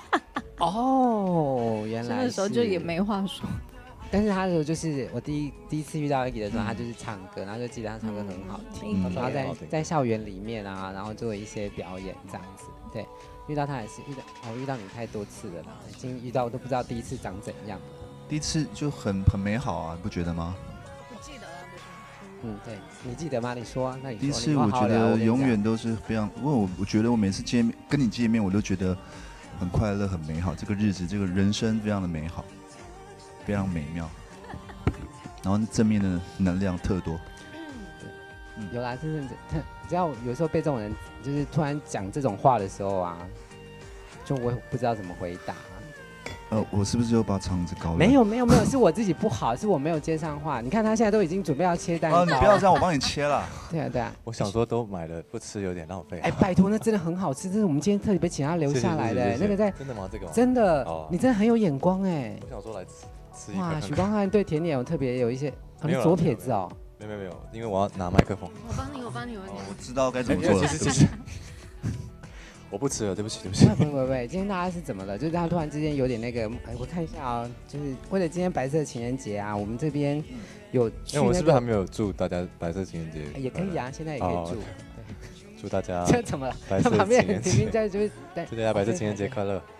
Speaker 3: 哦，原来
Speaker 1: 那时候就也没话说。
Speaker 3: 但是他的时候就是我第一第一次遇到 Aggie 的时候，他就是唱歌，然后就记得他唱歌很好听，然后在在校园里面啊，然后做一些表演这样子，对。遇到他也是遇到哦，遇到你太多次了啦，已经遇到我都不知道第一次长怎样了。
Speaker 4: 第一次就很很美好啊，你不觉得吗？
Speaker 1: 我记得啊，
Speaker 3: 嗯，对，你记得吗？你说，那你说。
Speaker 4: 第一次我觉得永远都是非常，因为我我觉得我每次见面跟你见面，我都觉得很快乐、很美好，这个日子、这个人生非常的美好，非常美妙，然后正面的能量特多。
Speaker 3: 嗯，有啦，真的，你知道有时候被这种人就是突然讲这种话的时候啊，就我不知道怎么回答。
Speaker 4: 呃，我是不是又把场子搞了？
Speaker 3: 没有没有没有，是我自己不好，是我没有接上话。你看他现在都已经准备要切蛋糕。
Speaker 4: 啊，你不要这样，我帮你切了。
Speaker 3: 对啊对啊。
Speaker 2: 我想说都买了，不吃有点浪费。
Speaker 3: 哎，拜托，那真的很好吃，这是我们今天特别请他留下来的。那个在
Speaker 2: 真的吗？这个
Speaker 3: 真的，你真的很有眼光哎。
Speaker 2: 我想说来吃一块看
Speaker 3: 哇，
Speaker 2: 看。
Speaker 3: 许光汉对甜点有特别有一些，哦、你
Speaker 2: 没有啦
Speaker 3: 左撇子哦。
Speaker 2: 没有没有没有，因为我要拿麦克风。
Speaker 1: 我帮你，我帮你，我帮你。
Speaker 4: 我知道该怎么做了。
Speaker 2: 其实其实我不吃了，对不起对不起。
Speaker 3: 不不不不，今天大家是怎么了？就是大家突然之间有点那个，哎，我看一下啊、哦，就是为了今天白色情人节啊，我们这边有去
Speaker 2: 哎，我
Speaker 3: 那
Speaker 2: 是不是还
Speaker 3: 个，
Speaker 2: 没有祝大家白色情人节？
Speaker 3: 也可以啊，现在也可以
Speaker 2: 哦
Speaker 3: 祝。
Speaker 2: 祝大家
Speaker 3: 这怎么了？
Speaker 2: 白色
Speaker 3: 他旁边
Speaker 2: 情人
Speaker 3: 明明
Speaker 2: 节，
Speaker 3: 在就是，
Speaker 2: 祝大家白色情人节快乐。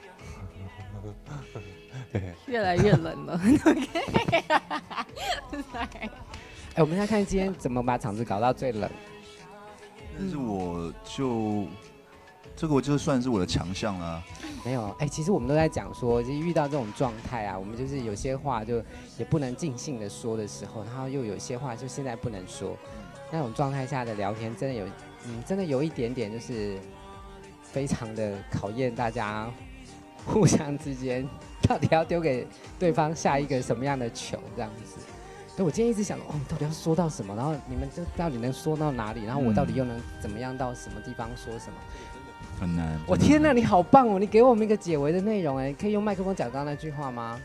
Speaker 1: 越来越冷了。
Speaker 3: 哎，我们现在看今天怎么把场子搞到最冷。
Speaker 4: 但是我就这个我就算是我的强项啦。
Speaker 3: 没有，哎，其实我们都在讲说，就遇到这种状态啊，我们就是有些话就也不能尽兴的说的时候，然后又有些话就现在不能说，那种状态下的聊天，真的有，嗯，真的有一点点就是非常的考验大家互相之间到底要丢给对方下一个什么样的球，这样子。对，我今天一直想，哦，到底要说到什么？然后你们就到底能说到哪里？然后我到底又能怎么样到什么地方说什么？
Speaker 4: 很难。
Speaker 3: 我天哪，你好棒哦！你给我们一个解围的内容，哎，可以用麦克风讲刚刚那句话吗？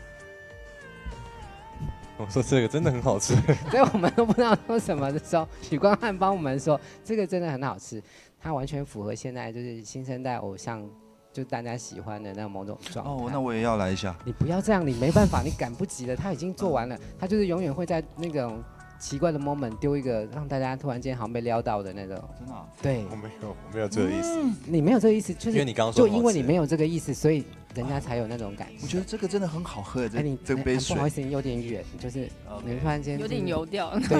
Speaker 2: 我说这个真的很好吃。
Speaker 3: 所以我们都不知道说什么的时候，许光汉帮我们说这个真的很好吃，它完全符合现在就是新生代偶像，就大家喜欢的那某种状态。
Speaker 4: 哦，那我也要来一下。
Speaker 3: 你不要这样，你没办法，你赶不及了，他已经做完了，他就是永远会在那种奇怪的 moment 丢一个让大家突然间好像被撩到的那种。
Speaker 4: 真的、啊？
Speaker 3: 对，
Speaker 2: 我没有，我没有这个意思。
Speaker 3: 嗯、你没有这个意思，就是
Speaker 2: 因为你刚刚说
Speaker 3: 就因为你没有这个意思，所以人家才有那种感觉。
Speaker 4: 我觉得这个真的很好喝，这、
Speaker 3: 哎、你
Speaker 4: 这杯水。
Speaker 3: 不好意思，你有点远，就是你突然间、就是、
Speaker 1: 有点油掉。
Speaker 3: 对，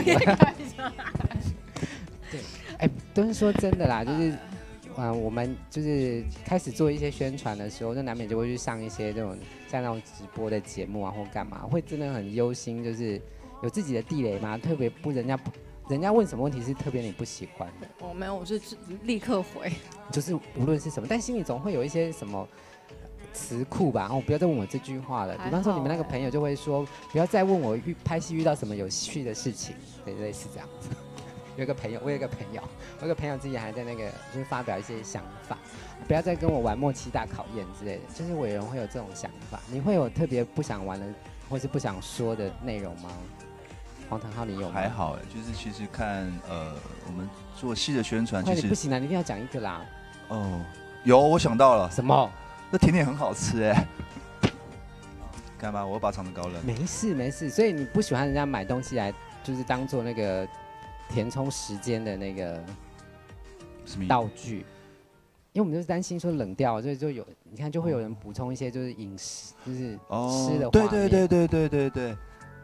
Speaker 3: 对，哎，都是说真的啦，就是。嗯，我们就是开始做一些宣传的时候，就难免就会去上一些这种像那种直播的节目啊，或干嘛，会真的很忧心，就是有自己的地雷吗？特别不，人家不，人家问什么问题是特别你不喜欢的？
Speaker 1: 我没有，我是立刻回，
Speaker 3: 就是无论是什么，但心里总会有一些什么词库吧。哦，不要再问我这句话了。比方说，你们那个朋友就会说，不要再问我遇拍戏遇到什么有趣的事情，对，类似这样子。有一个朋友，我有一个朋友，我有个朋友自己还在那个就是发表一些想法，不要再跟我玩默契大考验之类的。就是伟人会有这种想法，你会有特别不想玩的或是不想说的内容吗？黄腾浩，你有吗？
Speaker 4: 还好哎，就是其实看呃我们做戏的宣传，
Speaker 3: 快
Speaker 4: 其实
Speaker 3: 点不行了，你一定要讲一个啦。
Speaker 4: 哦，有我想到了，
Speaker 3: 什么？
Speaker 4: 那甜点很好吃哎。干嘛？我把场子搞冷。
Speaker 3: 没事没事，所以你不喜欢人家买东西来，就是当做那个。填充时间的那个道具，因为我们就是担心说冷掉，所以就有你看就会有人补充一些就是饮食，就是吃的画面。
Speaker 4: 对对对对对对对。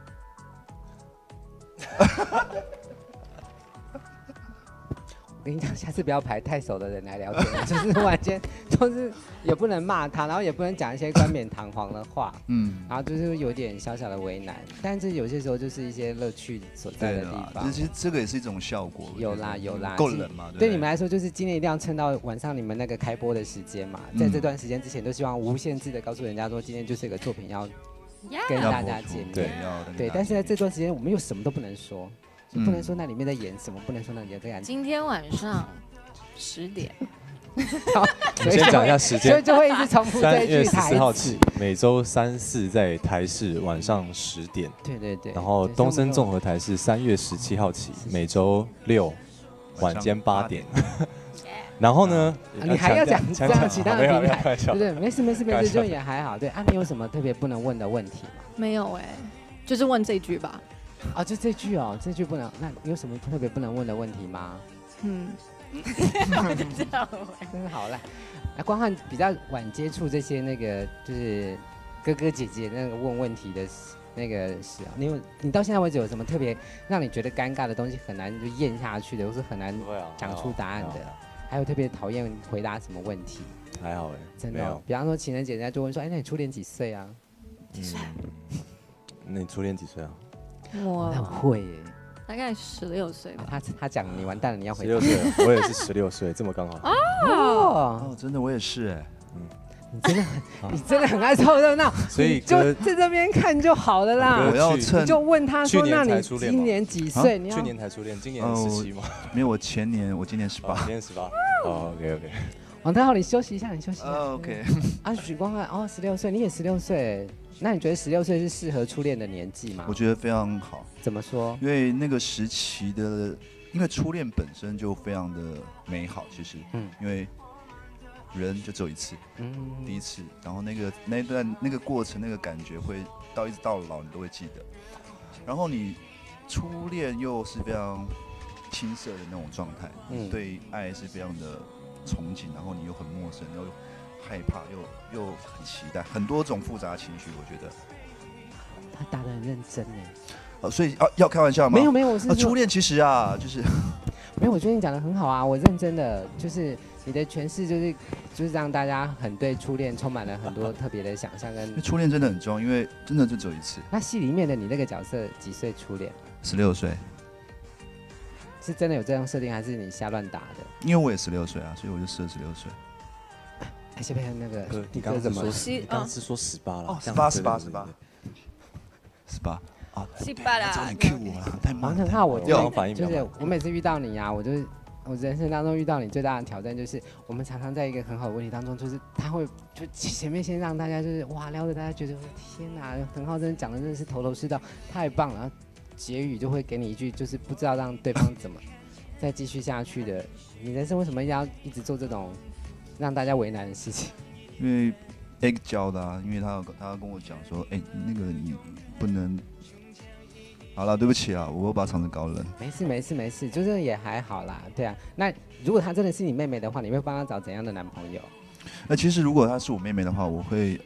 Speaker 3: 我跟你讲，下次不要排太熟的人来聊天，就是完全就是也不能骂他，然后也不能讲一些冠冕堂皇的话，嗯，然后就是有点小小的为难，但是有些时候就是一些乐趣所在的地方。
Speaker 4: 其实这个也是一种效果。
Speaker 3: 有啦有啦，
Speaker 4: 够冷嘛？
Speaker 3: 对你们来说，就是今天一定要撑到晚上你们那个开播的时间嘛，在这段时间之前，都希望无限制的告诉人家说，今天就是一个作品要跟大家见面。
Speaker 2: 对，
Speaker 3: 对，但是在这段时间，我们又什么都不能说。就不能说那里面在演什么，不能说那里面在演。
Speaker 1: 今天晚上十点，
Speaker 2: 你先讲一下时间，
Speaker 3: 所以就会一直重复这一句台词。
Speaker 2: 三月十四号起，每周三四在台视晚上十点。
Speaker 3: 对对对。
Speaker 2: 然后东森综合台是三月十七号起，每周六晚间八点。然后呢？
Speaker 3: 你还要讲这样其他的平台？
Speaker 2: 对
Speaker 3: 对，没事没事没事，就也还好。对啊，你有什么特别不能问的问题吗？
Speaker 1: 没有哎，就是问这句吧。
Speaker 3: 哦，就这句哦，这句不能。那你有什么特别不能问的问题吗？嗯，真好啦。那光汉比较晚接触这些那个，就是哥哥姐姐那个问问题的那个时候，你有你到现在为止有什么特别让你觉得尴尬的东西，很难就咽下去的，或是很难讲出答案的？还有特别讨厌回答什么问题？
Speaker 2: 还好哎，
Speaker 3: 真的、哦。比方说情人节，人家就问说：“哎，那你初恋几岁啊？”
Speaker 2: 几岁？那你初恋几岁啊？
Speaker 1: 我
Speaker 3: 很会耶，
Speaker 1: 大概十六岁吧。
Speaker 3: 他他讲你完蛋了，你要回
Speaker 2: 答。十六岁，我也是十六岁，这么刚好。
Speaker 3: 哦
Speaker 4: 哦，真的我也是哎，
Speaker 3: 嗯，你真的很，你真的很爱凑热闹，
Speaker 2: 所以
Speaker 3: 就在这边看就好了啦。
Speaker 4: 我要趁，
Speaker 3: 就问他说，那你今年几岁？你
Speaker 2: 去年才初恋，今年十七吗？
Speaker 4: 没有，我前年，我今年十八，
Speaker 2: 今年十八。哦 ，OK OK。
Speaker 3: 王太浩，你休息一下，你休息一下。
Speaker 4: OK。
Speaker 3: 啊，许光汉，哦，十六岁，你也十六岁。 那你觉得十六岁是适合初恋的年纪吗？
Speaker 4: 我觉得非常好。
Speaker 3: 怎么说？
Speaker 4: 因为那个时期的，因为初恋本身就非常的美好，其实，嗯，因为人就只有一次，嗯，第一次，然后那个那段那个过程那个感觉会到一直到老你都会记得。然后你初恋又是非常青涩的那种状态，嗯，对爱是非常的憧憬，然后你又很陌生，又害怕，又又很期待，很多种复杂情绪，我觉得。
Speaker 3: 他打得很认真哎。
Speaker 4: 呃，所以啊，要开玩笑吗？
Speaker 3: 没有没有，我是、
Speaker 4: 啊、初恋其实啊，就是
Speaker 3: 没有，我觉得你讲得很好啊，我认真的，就是你的诠释就是就是让大家很对初恋充满了很多特别的想象跟。
Speaker 4: 初恋真的很重要，因为真的就只有一次。
Speaker 3: 那戏里面的你那个角色几岁初恋？
Speaker 4: 十六岁。
Speaker 3: 是真的有这样设定，还是你瞎乱打的？
Speaker 4: 因为我也十六岁啊，所以我就设十六岁。
Speaker 3: 哎，下面那个
Speaker 2: 你刚刚是说你刚刚是说十八了？
Speaker 4: 哦，十八，十八，十八，十八。啊，
Speaker 1: 十八啦！
Speaker 4: 早点 Q 我了，太忙。
Speaker 3: 很好，我
Speaker 2: 就反应
Speaker 3: 就是我每次遇到你啊，我就是我人生当中遇到你最大的挑战就是，我们常常在一个很好的问题当中，就是他会就前面先让大家就是哇聊着，大家觉得天哪，陈浩真讲的真的是头头是道，太棒了。然后结语就会给你一句，就是不知道让对方怎么再继续下去的。你人生为什么要一直做这种让大家为难的事情？
Speaker 4: 因为 Egg 教的啊，因为他他跟我讲说，哎、欸，那个你不能。好了，对不起啊，我又把场子搞冷。
Speaker 3: 没事没事没事，就是也还好啦，对啊。那如果她真的是你妹妹的话，你会帮她找怎样的男朋友？
Speaker 4: 那其实如果她是我妹妹的话，我会，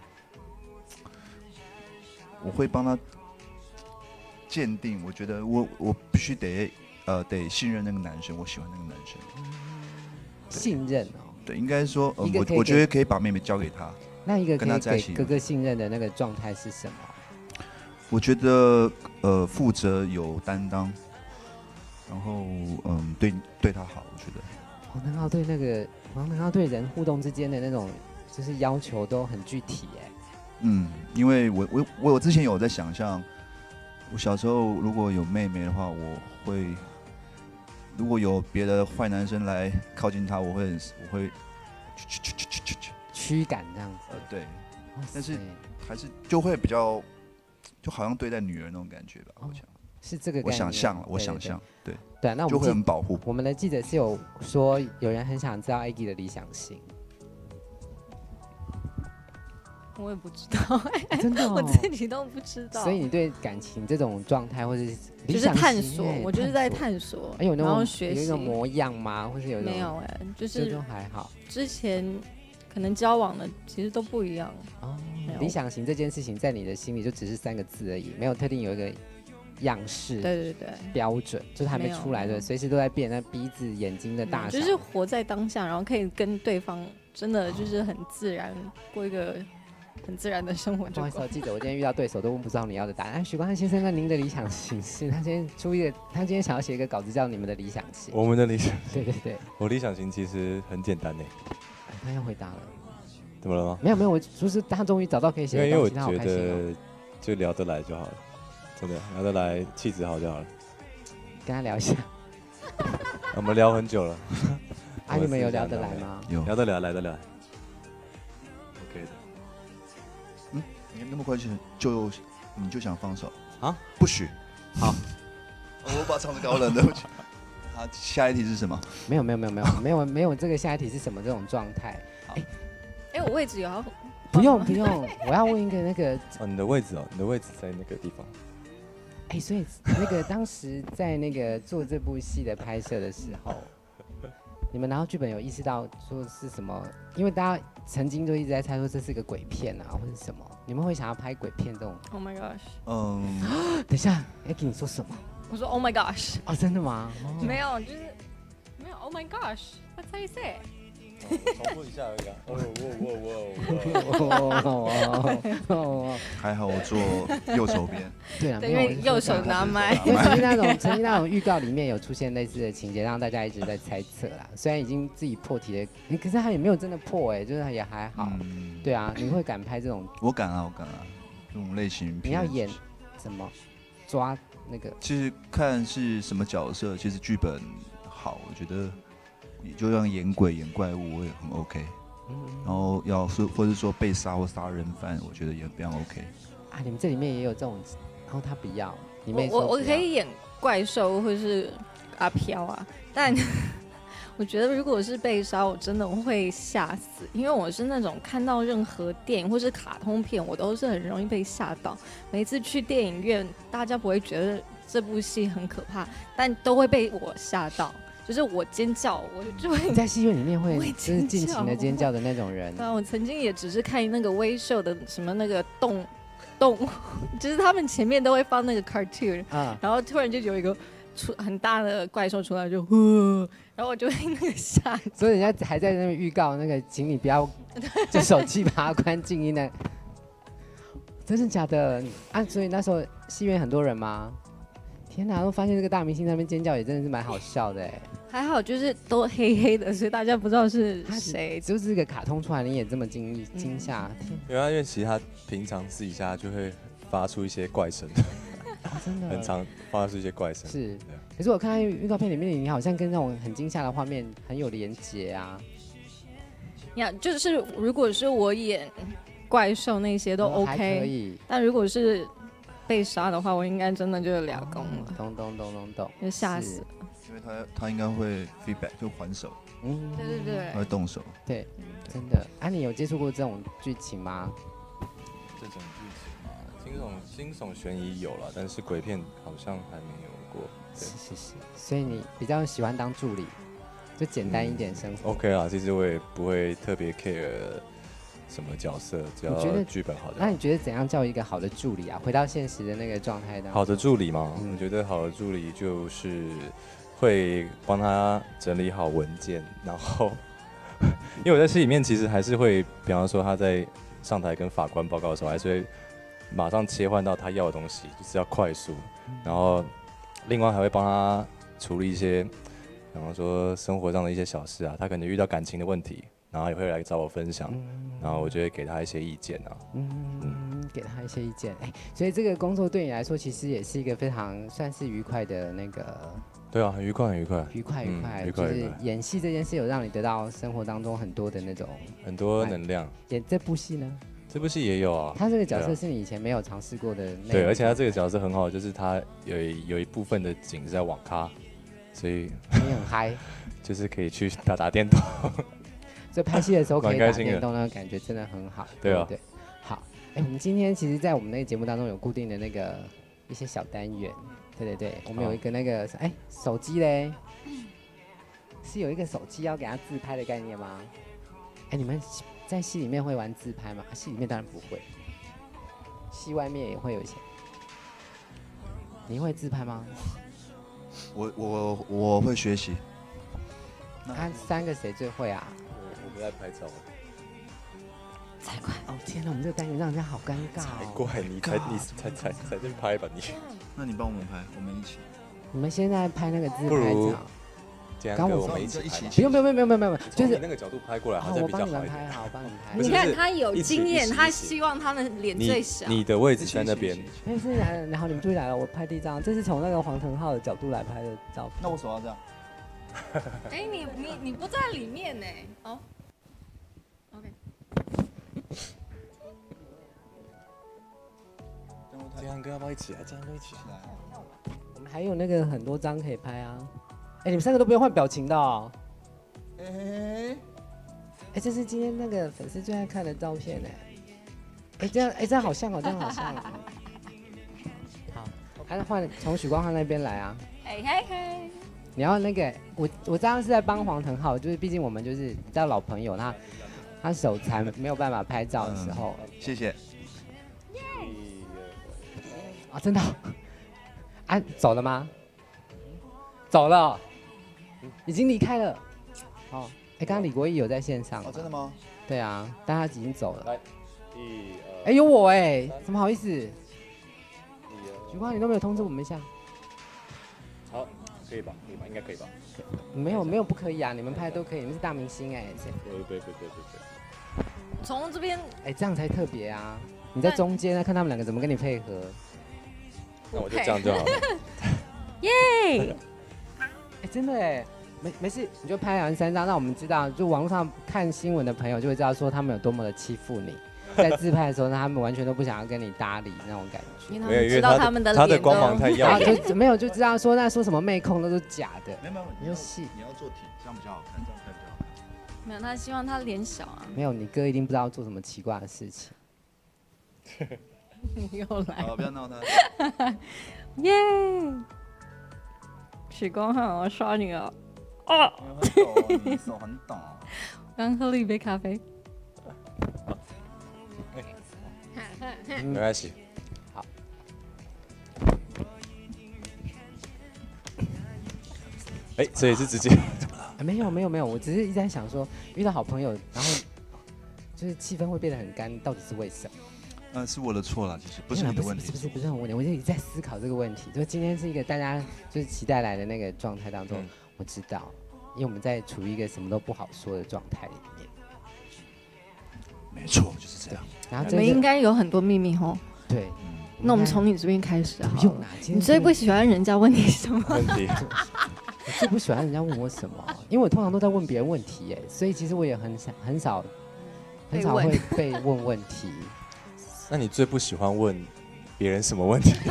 Speaker 4: 我会帮她鉴定。我觉得我我必须得呃得信任那个男生，我喜欢那个男生。
Speaker 3: 信任哦。
Speaker 4: 对，应该说，呃、我我觉得可以把妹妹交给他。
Speaker 3: 那一个可以给哥哥信任的那个状态是什么？
Speaker 4: 我觉得呃负责有担当，然后嗯对对他好，我觉得。
Speaker 3: 王腾浩对那个王腾浩对人互动之间的那种就是要求都很具体哎。
Speaker 4: 嗯，因为我我我之前有在想象，我小时候如果有妹妹的话，我会如果有别的坏男生来靠近她，我会我会
Speaker 3: 驱驱驱驱驱驱赶这样子。
Speaker 4: 呃对，但是还是就会比较。就好像对待女人那种感觉吧，我想
Speaker 3: 是这个概念。
Speaker 4: 我想象了，我想象，对
Speaker 3: 对，那我们
Speaker 4: 就会很保护。
Speaker 3: 我们的记者是有说，有人很想知道 Aggie 的理想型。
Speaker 1: 我也不知道，
Speaker 3: 真的、哦，
Speaker 1: 我自己都不知道。
Speaker 3: 所以你对感情这种状态，或者是
Speaker 1: 就是探索，我就是在探索，
Speaker 3: 哎，有那种
Speaker 1: 学习
Speaker 3: 有一种模样吗？或是有
Speaker 1: 没有哎，就是
Speaker 3: 都还好。
Speaker 1: 之前可能交往的其实都不一样哦。
Speaker 3: 理想型这件事情，在你的心里就只是三个字而已，没有特定有一个样式，
Speaker 1: 对对对，
Speaker 3: 标准，就是还没出来的，随时都在变。那鼻子、眼睛的大小，
Speaker 1: 就是活在当下，然后可以跟对方真的就是很自然过一个很自然的生活。不
Speaker 3: 好意思，记者，我今天遇到对手都问不知道你要的答案。许光汉先生，那您的理想型是？他今天出一个，他今天想要写一个稿子叫你们的理想型。
Speaker 2: 我们的理想，
Speaker 3: 对对对，
Speaker 2: 我理想型其实很简单呢。
Speaker 3: 他要回答了。
Speaker 2: 怎么了吗？
Speaker 3: 没有没有，我就是他终于找到可以写的东西，他好开心哦。因为我觉得
Speaker 2: 就聊得来就好了，真的聊得来，气质好就好了。
Speaker 3: 跟他聊一下。
Speaker 2: 我们聊很久了。
Speaker 3: 啊，你们有聊得来吗？
Speaker 4: 有，
Speaker 2: 聊得了，来得了。OK 的。
Speaker 4: 嗯，你那么快就你就想放手
Speaker 2: 啊？
Speaker 4: 不许。
Speaker 2: 好，
Speaker 4: 我把场子搞冷，对不起。好，下一题是什么？
Speaker 3: 没有没有没有没有没有没有这个下一题是什么这种状态？
Speaker 1: 哎哎，我位置有要？
Speaker 3: 不用不用，我要问一个那个
Speaker 2: 哦，你的位置哦，你的位置在那个地方。
Speaker 3: 哎，所以那个当时在那个做这部戏的拍摄的时候，你们拿到剧本有意识到说是什么？因为大家曾经都一直在猜说这是个鬼片啊，或者什么，你们会想要拍鬼片这种
Speaker 1: ？Oh my gosh！
Speaker 4: 嗯，
Speaker 3: 等一下，哎，跟你说什么？
Speaker 1: 我说 Oh my gosh！
Speaker 3: 哦，真的吗？
Speaker 1: 哦、没有，就是没有 Oh my gosh！That's how you say it。
Speaker 2: 重复一下而已啊！哦
Speaker 3: 哦哦哦！
Speaker 4: 还好我坐右手边。
Speaker 3: 对啊，
Speaker 1: 因为右手拿麦。
Speaker 3: 因为曾经那种曾经那种预告里面有出现类似的情节，让大家一直在猜测啦。虽然已经自己破题了，可是他也没有真的破哎，就是也还好。嗯、对啊，你会敢拍这种？
Speaker 4: 我敢啊，我敢啊，这种类型片。
Speaker 3: 你要演什么？抓那个？
Speaker 4: 其实看是什么角色，其实剧本好，我觉得。你就像演鬼演怪物，我也很 OK。 然后要是或者说被杀或杀人犯，我觉得也非常 OK。
Speaker 3: 啊，你们这里面也有这种，然后他不要，你妹
Speaker 1: 我我我
Speaker 3: 说不要
Speaker 1: 可以演怪兽或是阿飘啊，但我觉得如果是被杀，我真的会吓死，因为我是那种看到任何电影或是卡通片，我都是很容易被吓到。每次去电影院，大家不会觉得这部戏很可怕，但都会被我吓到。就是我尖叫，我就会
Speaker 3: 你在戏院里面会
Speaker 1: 会
Speaker 3: 就是尽情的尖叫的那种人。
Speaker 1: 对啊，我曾经也只是看那个微秀的什么那个动动，就是他们前面都会放那个 cartoon，、啊、然后突然就有一个出很大的怪兽出来就，就然后我就会那个吓。
Speaker 3: 所以人家还在那边预告那个，请你不要就手机把它关静音的。真的假的啊？所以那时候戏院很多人吗？天哪！都发现这个大明星在那边尖叫，也真的是蛮好笑的哎。
Speaker 1: 还好就是都黑黑的，所以大家不知道是谁。
Speaker 3: 就是一个卡通出来，你也这么惊惊吓？
Speaker 2: 因为因为其实他平常私底下就会发出一些怪声，
Speaker 3: 真的
Speaker 2: 很常发出一些怪声。
Speaker 3: 是，可是我看预告片里面，你好像跟那种很惊吓的画面很有连结啊。
Speaker 1: 呀，就是如果是我演怪兽那些都 OK，、哦、
Speaker 3: 可以。
Speaker 1: 但如果是被杀的话，我应该真的就俩公了。
Speaker 3: 懂懂懂懂懂，
Speaker 1: 就吓死。
Speaker 4: 因为他他应该会 feedback 就还手，
Speaker 1: 嗯，对对对，
Speaker 4: 他会动手。
Speaker 3: 对，真的。啊，你有接触过这种剧情吗？
Speaker 2: 这种剧情嘛，惊悚惊悚悬疑有了，但是鬼片好像还没有过。
Speaker 3: 是是是，所以你比较喜欢当助理，就简单一点生活。
Speaker 2: 嗯、OK 啊，其实我也不会特别 care 什么角色，只要剧本好的。
Speaker 3: 那你觉得怎样叫一个好的助理啊？回到现实的那个状态当中。
Speaker 2: 好的助理嘛，
Speaker 3: 嗯、
Speaker 2: 我觉得好的助理就是会帮他整理好文件，然后因为我在戏里面其实还是会，比方说他在上台跟法官报告的时候，还是会马上切换到他要的东西，就是要快速，然后另外还会帮他处理一些，比方说生活上的一些小事啊，他可能遇到感情的问题。然后也会来找我分享，嗯、然后我就会给他一些意见啊。
Speaker 3: 嗯，嗯给他一些意见。哎，所以这个工作对你来说，其实也是一个非常算是愉快的那个。
Speaker 2: 对啊，很愉快，很愉快。
Speaker 3: 愉快，愉快，
Speaker 2: 嗯、愉快。
Speaker 3: 就是演戏这件事有让你得到生活当中很多的那种
Speaker 2: 很多能量。
Speaker 3: 演这部戏呢？
Speaker 2: 这部戏也有啊。
Speaker 3: 他这个角色是你以前没有尝试过的。
Speaker 2: 对，而且他这个角色很好，就是他有有一部分的景是在网咖，所以
Speaker 3: 你很嗨，
Speaker 2: 就是可以去打打电动。
Speaker 3: 所以拍戏的时候可以打电动，那个感觉真的很好。
Speaker 2: 对啊，
Speaker 3: 对，好，哎，我们今天其实，在我们那个节目当中有固定的那个一些小单元，对对对，我们有一个那个，哎，手机嘞，是有一个手机要给他自拍的概念吗？哎，你们在戏里面会玩自拍吗？戏里面当然不会，戏外面也会有一些。你会自拍吗？
Speaker 4: 我我我会学习。
Speaker 3: 看三个谁最会啊？
Speaker 2: 我不爱拍照，
Speaker 3: 才怪！哦天哪，我们这个单元让人家好尴尬、哦。
Speaker 2: 才怪！你才你才才才先拍吧你。
Speaker 4: 那你帮我们拍，我们一起。
Speaker 3: 你们现在拍那个自拍照。
Speaker 2: 刚我们一起拍。
Speaker 3: 不用不用不用不用不用，
Speaker 2: 就是那个角度拍过来，好像比较好一点。
Speaker 3: 我帮你们拍，好，我帮你们拍。
Speaker 1: 你看他有经验，他希望他的脸最小。
Speaker 2: 你的位置在那边。
Speaker 3: 但是然后你们注意来了，我拍第一张，这是从那个黄腾浩的角度来拍的照片。
Speaker 4: 那我手要这样。
Speaker 1: 哎、欸，你你你不在里面呢？哦 ，OK。
Speaker 2: 这样跟要不要一起来？这样跟一起来。
Speaker 3: 我们还有那个很多张可以拍啊。哎、欸，你们三个都不用换表情的哦。哎、欸，哎、欸，这是今天那个粉丝最爱看的照片哎。哎、欸，这样哎、欸，这样好像哦，这样好像、哦。好，还是换从许光汉那边来啊。
Speaker 1: 哎嘿嘿。
Speaker 3: 你要那个，我我这样是在帮黄腾浩，就是毕竟我们就是比较老朋友，他他手残没有办法拍照的时候，
Speaker 4: 嗯、谢谢。
Speaker 3: 啊，真的、哦？啊，走了吗？走了，已经离开了。哦，哎，刚刚李国毅有在线上。
Speaker 4: 哦，真的吗？
Speaker 3: 对啊，但他已经走了。
Speaker 2: 来，一，
Speaker 3: 哎，有我哎，怎么好意思？许光，你都没有通知我们一下。
Speaker 2: 好。可以吧？可以吧？应该可以吧？
Speaker 3: 没有没有不可以啊！你们拍都可以，你们是大明星哎、欸。
Speaker 2: 对对对对对对。
Speaker 1: 从这边，
Speaker 3: 哎、欸，这样才特别啊！你在中间呢，看他们两个怎么跟你配合。
Speaker 2: 那我就这样就好了。
Speaker 1: 耶！
Speaker 3: 哎，真的哎， 没没事，你就拍两三张，让我们知道，就网络上看新闻的朋友就会知道说他们有多么的欺负你。在自拍的时候呢，他们完全都不想要跟你搭理那种感觉，
Speaker 1: 因为他们知道他们的
Speaker 2: 他的光芒太耀眼，
Speaker 3: 就没有就知道说那说什么妹控都是假的。
Speaker 4: 没有没有，
Speaker 3: 你要戏，
Speaker 4: 你要做体，这样比较好看，这样拍比较好看。
Speaker 1: 没有，他希望他脸小啊。
Speaker 3: 没有，你哥一定不知道做什么奇怪的事情。
Speaker 1: 你又来，
Speaker 4: 好，不要闹他。
Speaker 1: 耶！许光汉，我刷你了。哦，
Speaker 4: 你手很抖。
Speaker 1: 刚喝了一杯咖啡。
Speaker 2: 没关系。
Speaker 3: 好。
Speaker 2: 哎，这也是直接。
Speaker 3: 没有没有没有，我只是一直在想说，遇到好朋友，然后就是气氛会变得很干，到底是为什么？
Speaker 4: 呃，是我的错了，其实不是你的问题。
Speaker 3: 不是不是不是很问题，我就一直在思考这个问题。就今天是一个大家就是期待来的那个状态当中，嗯、我知道，因为我们在处于一个什么都不好说的状态里面。
Speaker 4: 没错，就是这样。
Speaker 3: 然后
Speaker 1: 我们应该有很多秘密哦。
Speaker 3: 对，
Speaker 1: 嗯、那我们从你这边开始啊。
Speaker 3: 不用啦，
Speaker 1: 你最不喜欢人家问你什么
Speaker 2: 问题？
Speaker 3: 我最不喜欢人家问我什么，因为我通常都在问别人问题，哎，所以其实我也很少很少很少会被问问题。
Speaker 2: 那你最不喜欢问别人什么问题？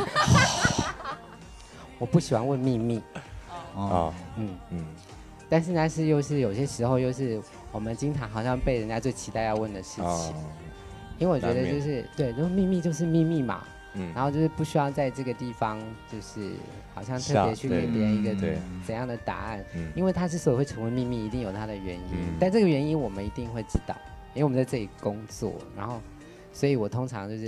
Speaker 3: 我不喜欢问秘密。
Speaker 2: 哦，嗯
Speaker 3: 嗯。但是呢，是又是有些时候又是我们经常好像被人家最期待要问的事情，哦、因为我觉得就是对，就是秘密就是秘密嘛，嗯，然后就是不需要在这个地方就是好像特别去给别人一个怎样的答案，嗯、因为它之所以会成为秘密，一定有它的原因，嗯、但这个原因我们一定会知道，因为我们在这里工作，然后，所以我通常就是。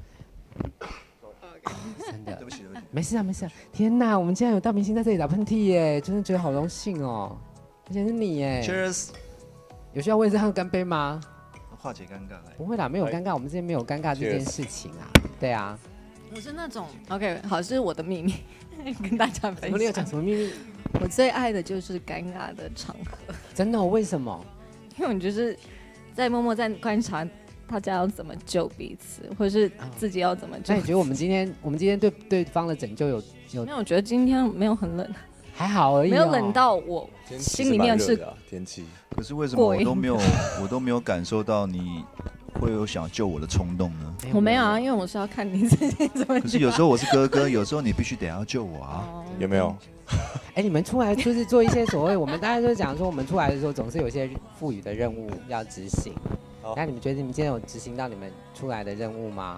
Speaker 3: 真的，
Speaker 4: 对不起，对不起，
Speaker 3: 没事啊，没事啊！天哪，我们竟然有大明星在这里打喷嚏耶，真的觉得好荣幸哦！而且是你耶
Speaker 4: ，Cheers！
Speaker 3: 有需要为这样干杯吗？
Speaker 4: 化解尴尬来。
Speaker 3: 不会啦，没有尴尬，我们之间没有尴尬这件事情啊。对啊，
Speaker 1: 我是那种 OK， 好，是我的秘密，跟大家分享。
Speaker 3: 你有讲什么秘密？
Speaker 1: 我最爱的就是尴尬的场合。
Speaker 3: 真的、哦？为什么？
Speaker 1: 因为我就是在默默在观察。大家要怎么救彼此，或者是自己要怎么救？
Speaker 3: 那你觉得我们今天，我们今天对对方的拯救有有？
Speaker 1: 没有，我觉得今天没有很冷，
Speaker 3: 还好而已、哦，
Speaker 1: 没有冷到我心里面是
Speaker 2: 天气。
Speaker 4: 可是为什么我都没有，我都没有感受到你会有想救我的冲动呢？
Speaker 1: 我没有啊，因为我是要看你自己怎么。
Speaker 4: 可是有时候我是哥哥，有时候你必须得要救我啊，哦、
Speaker 2: 有没有？
Speaker 3: 哎，你们出来就是做一些所谓，我们大家就讲说，我们出来的时候总是有些赋予的任务要执行。那你们觉得你们今天有执行到你们出来的任务吗？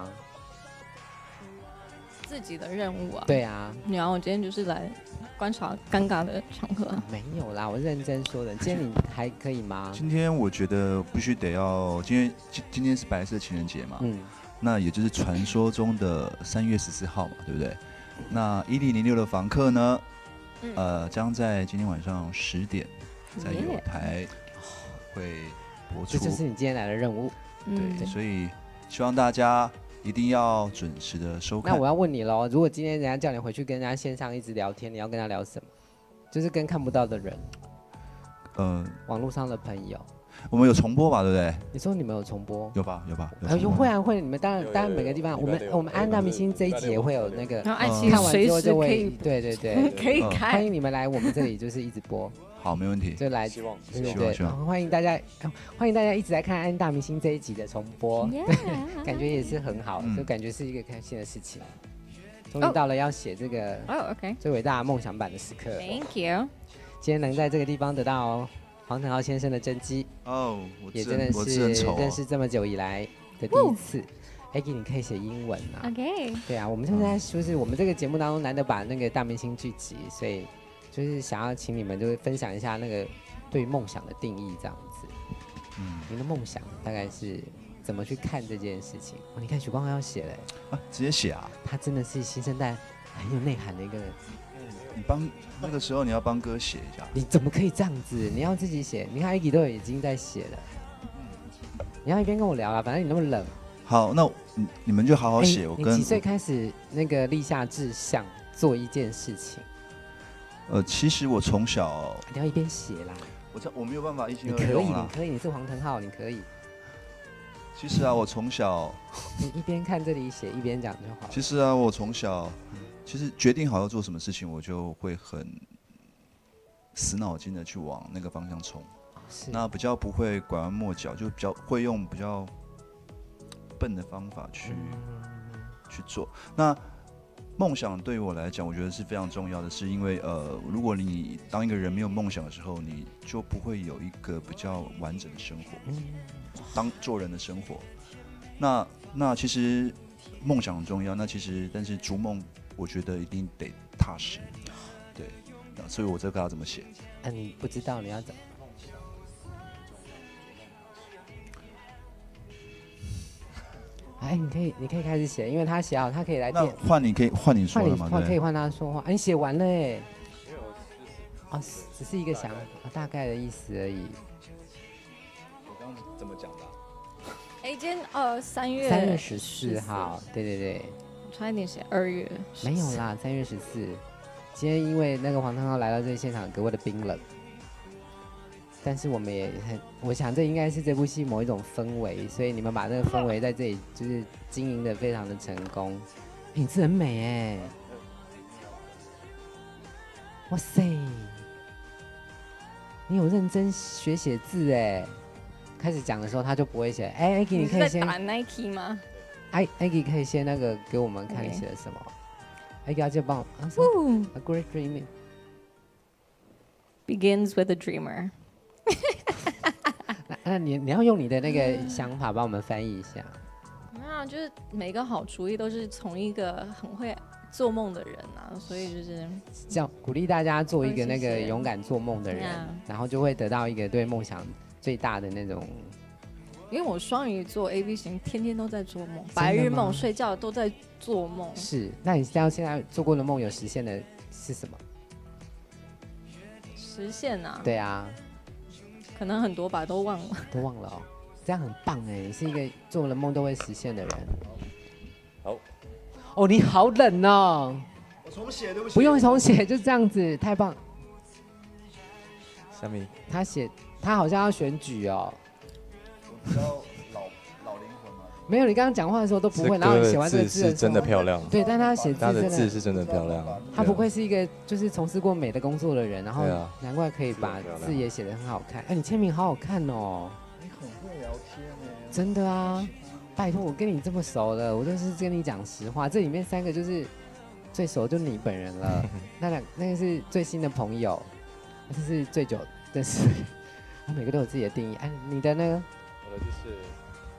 Speaker 1: 自己的任务啊？
Speaker 3: 对啊。
Speaker 1: 然后我今天就是来观察尴尬的场合、啊。
Speaker 3: 没有啦，我认真说的。今天你还可以吗？
Speaker 4: 今天我觉得必须得要，今天今今天是白色情人节嘛，嗯，那也就是传说中的三月十四号嘛，对不对？那一零零六的房客呢，嗯、呃，将在今天晚上十点在友台会。
Speaker 3: 这就是你今天来的任务，
Speaker 4: 对，所以希望大家一定要准时的收看。
Speaker 3: 那我要问你喽，如果今天人家叫你回去跟人家线上一直聊天，你要跟他聊什么？就是跟看不到的人，呃，网络上的朋友。
Speaker 4: 我们有重播吧，对不对？
Speaker 3: 你说你们有重播？
Speaker 4: 有吧，有吧。
Speaker 3: 有会啊会，你们当然当然每个地方，我们我们安大明星这一集也会有那个，
Speaker 1: 然后爱奇艺随时可以，
Speaker 3: 对对对，
Speaker 1: 可以开。
Speaker 3: 欢迎你们来我们这里，就是一直播。
Speaker 4: 好，没问题。
Speaker 3: 就来，
Speaker 2: 希望，
Speaker 3: 对对对，欢迎大家，欢迎大家一直来看《安大明星》这一集的重播，感觉也是很好，就感觉是一个开心的事情。终于到了要写这个
Speaker 1: 哦 ，OK，
Speaker 3: 最伟大的梦想版的时刻。
Speaker 1: Thank you。
Speaker 3: 今天能在这个地方得到黄承浩先生的真迹，
Speaker 4: 哦，
Speaker 3: 也真的是认识这么久以来的第一次。Aggie， 你可以写英文啊
Speaker 1: ？OK。对
Speaker 3: 啊，我们现在就是我们这个节目当中难得把那个大明星聚集，所以。就是想要请你们就是分享一下那个对于梦想的定义，这样子。嗯，您的梦想大概是怎么去看这件事情？哦，你看许光汉要写嘞，
Speaker 4: 啊，直接写啊！
Speaker 3: 他真的是新生代很有内涵的一个人。
Speaker 4: 你帮那个时候你要帮哥写一下。
Speaker 3: 你怎么可以这样子？你要自己写。你看 Aggie 都已经在写了。你要一边跟我聊啊，反正你那么冷。
Speaker 4: 好，那你们就好好写。我跟
Speaker 3: 你几岁开始那个立下志向做一件事情？
Speaker 4: 呃，其实我从小
Speaker 3: 你要一边写啦，
Speaker 4: 我这我没有办法一心二
Speaker 3: 用啦。可以，
Speaker 4: 你
Speaker 3: 可以，你是黄承浩，你可以。
Speaker 4: 其实啊，我从小
Speaker 3: 你一边看这里写，一边讲就好了。
Speaker 4: 其实啊，我从小其实决定好要做什么事情，我就会很死脑筋的去往那个方向冲。
Speaker 3: 是
Speaker 4: 那比较不会拐弯抹角，就比较会用比较笨的方法去、嗯、去做。那梦想对于我来讲，我觉得是非常重要的，是因为呃，如果你当一个人没有梦想的时候，你就不会有一个比较完整的生活，嗯、当做人的生活。那那其实梦想很重要，那其实但是逐梦，我觉得一定得踏实，对。所以我这个要怎么写？
Speaker 3: 嗯、啊，你不知道你要怎么？哎，你可以，你可以开始写，因为他写好，他可以来
Speaker 4: 那换你可以换你说了吗？
Speaker 3: 换可以换他说话。哎、啊，你写完了哎。哦，只是一个想法，大概的意思而已。
Speaker 2: 我刚刚怎么讲的、啊？
Speaker 1: 哎，今天呃三月
Speaker 3: 三月十四号，对对对。
Speaker 1: 差一点写二月。
Speaker 3: 没有啦，三月十四。今天因为那个黄汤浩来到这个现场，格外的冰冷。但是我们也很，我想这应该是这部戏某一种氛围，所以你们把那个氛围在这里就是经营的非常的成功。你字很美哎，哇塞，你有认真学写字哎。开始讲的时候他就不会写，哎 ，Aggie 你可以先
Speaker 1: 打 Nike 吗？
Speaker 3: 哎 ，Aggie 可以先那个给我们看你写的什么 ？Aggie 要就帮我啊 ，A great dream
Speaker 1: begins with a dreamer
Speaker 3: 那。那你你要用你的那个想法帮我们翻译一下。
Speaker 1: 没有，就是每个好主意都是从一个很会做梦的人啊，所以就是
Speaker 3: 这样鼓励大家做一个那个勇敢做梦的人，
Speaker 1: 谢谢
Speaker 3: 然后就会得到一个对梦想最大的那种。
Speaker 1: 因为我双鱼座 A B 型，天天都在做梦，白日梦，睡觉都在做梦。
Speaker 3: 是，那你知道现在做过的梦有实现的是什么？
Speaker 1: 实现啊？
Speaker 3: 对啊，
Speaker 1: 可能很多吧，都忘了。
Speaker 3: 都忘了哦，这样很棒哎！你是一个做了梦都会实现的人。
Speaker 2: 好。
Speaker 3: 哦，你好冷哦。
Speaker 4: 我重写，对不起。
Speaker 3: 不用重写，就这样子，太棒。
Speaker 2: 下面
Speaker 3: 他写，他好像要选举哦。
Speaker 4: 比较老老灵魂嘛。
Speaker 3: 没有，你刚刚讲话的时候都不会，然后你写完这个字
Speaker 2: 是真的漂亮。
Speaker 3: 对，但他写字
Speaker 2: 他的字是真的漂亮。
Speaker 3: 他不愧是一个就是从事过美的工作的人，然后难怪可以把字也写得很好看。哎，你签名好好看哦。
Speaker 4: 你很会聊天呢。
Speaker 3: 真的啊，拜托我跟你这么熟了，我就是跟你讲实话。这里面三个就是最熟就你本人了，那两那个是最新的朋友，这是最久的是，他每个都有自己的定义。哎，你的呢？
Speaker 2: 我的就是，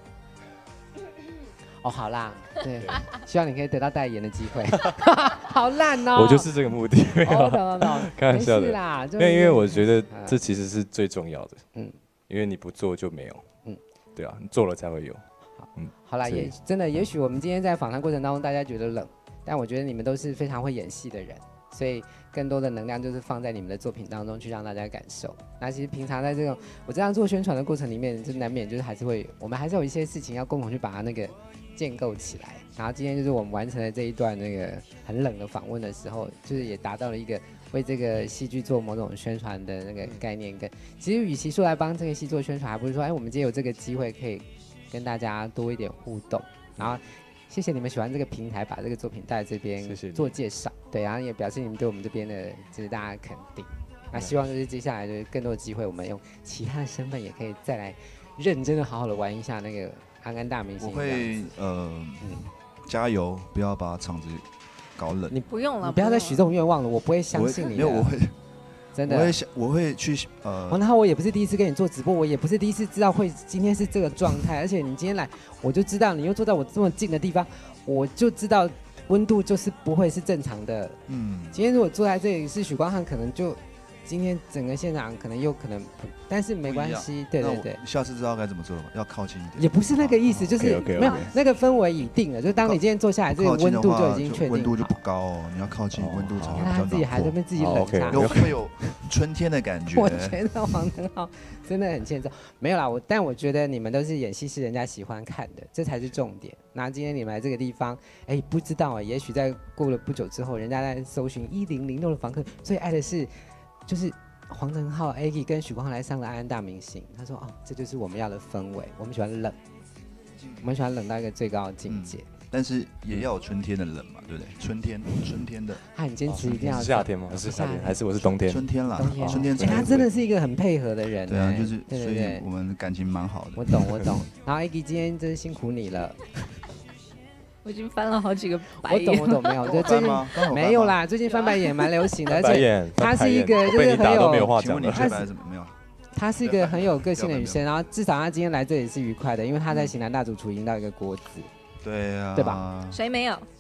Speaker 3: 哦，好啦，对，希望你可以得到代言的机会。好烂哦！
Speaker 2: 我就是这个目的，没有，开玩笑的
Speaker 3: 啦。
Speaker 2: 因为因为我觉得这其实是最重要的，嗯，因为你不做就没有，嗯，对啊，你做了才会有。
Speaker 3: 嗯，好啦，也真的，也许我们今天在访谈过程当中，大家觉得冷，但我觉得你们都是非常会演戏的人，所以更多的能量就是放在你们的作品当中去让大家感受。那其实平常在这种我这样做宣传的过程里面，就难免就是还是会，我们还是有一些事情要共同去把它那个建构起来。然后今天就是我们完成了这一段那个很冷的访问的时候，就是也达到了一个为这个戏剧做某种宣传的那个概念跟。其实与其说来帮这个戏做宣传，还不如说，哎，我们今天有这个机会可以跟大家多一点互动。然后谢谢你们喜欢这个平台，把这个作品带来这边做介绍，对，然后也表示你们对我们这边的就是大家肯定。那希望就是接下来就是更多的机会，我们用其他的身份也可以再来认真的好好的玩一下那个安安大明星。
Speaker 4: 我会呃，嗯，加油，不要把场子搞冷。
Speaker 1: 你不用了，
Speaker 3: 你不要再许这种愿望了，我不会相信你的。
Speaker 4: 没有，我会。
Speaker 3: 真的，
Speaker 4: 我会想，我会去呃。
Speaker 3: 然后我也不是第一次跟你做直播，我也不是第一次知道会今天是这个状态，而且你今天来，我就知道你又坐在我这么近的地方，我就知道温度就是不会是正常的。嗯，今天如果坐在这里是许光汉，可能就今天整个现场可能又可能，但是没关系，对对对。
Speaker 4: 下次知道该怎么做了，要靠近一点。
Speaker 3: 也不是那个意思，就是没有那个氛围已定了，就当你今天坐下来，这个温度就已经确定，
Speaker 4: 温度就不高哦，你要靠近温度才会比较暖和。
Speaker 3: 他自己还在那边自己冷
Speaker 4: 茶，有会有春天的感觉。
Speaker 3: 我觉得黄腾浩真的很欠揍，没有啦，我但我觉得你们都是演戏是人家喜欢看的，这才是重点。那今天你们来这个地方，哎，不知道啊，也许在过了不久之后，人家在搜寻一零零六的房客最爱的是，就是黄腾浩、Aggie 跟许光汉来上了安安大明星。他说哦，这就是我们要的氛围，我们喜欢冷，我们喜欢冷到一个最高的境界。嗯、
Speaker 4: 但是也要有春天的冷嘛，对不对？春天，春天的。
Speaker 3: 他很坚持一定要
Speaker 2: 是夏天吗？是夏天还是我是冬天？
Speaker 4: 春天啦，
Speaker 3: 冬天。
Speaker 4: 春天。
Speaker 3: 他真的是一个很配合的人。
Speaker 4: 对啊，就是，所以我们感情蛮好的。
Speaker 3: 我懂，我懂。然后 Aggie 今天真辛苦你了。
Speaker 1: 我已经翻了好几个白眼。
Speaker 3: 我懂，我懂，没有，就最近没有啦，最近翻白眼蛮流行的，而且他是一个就是很有，
Speaker 4: 请问你最白什么没有？
Speaker 3: 他是一个很有个性的女生，然后至少他今天来这里是愉快的，因为他在型男大主厨赢到一个锅子。
Speaker 4: 对啊，
Speaker 3: 对吧？
Speaker 1: 谁没有？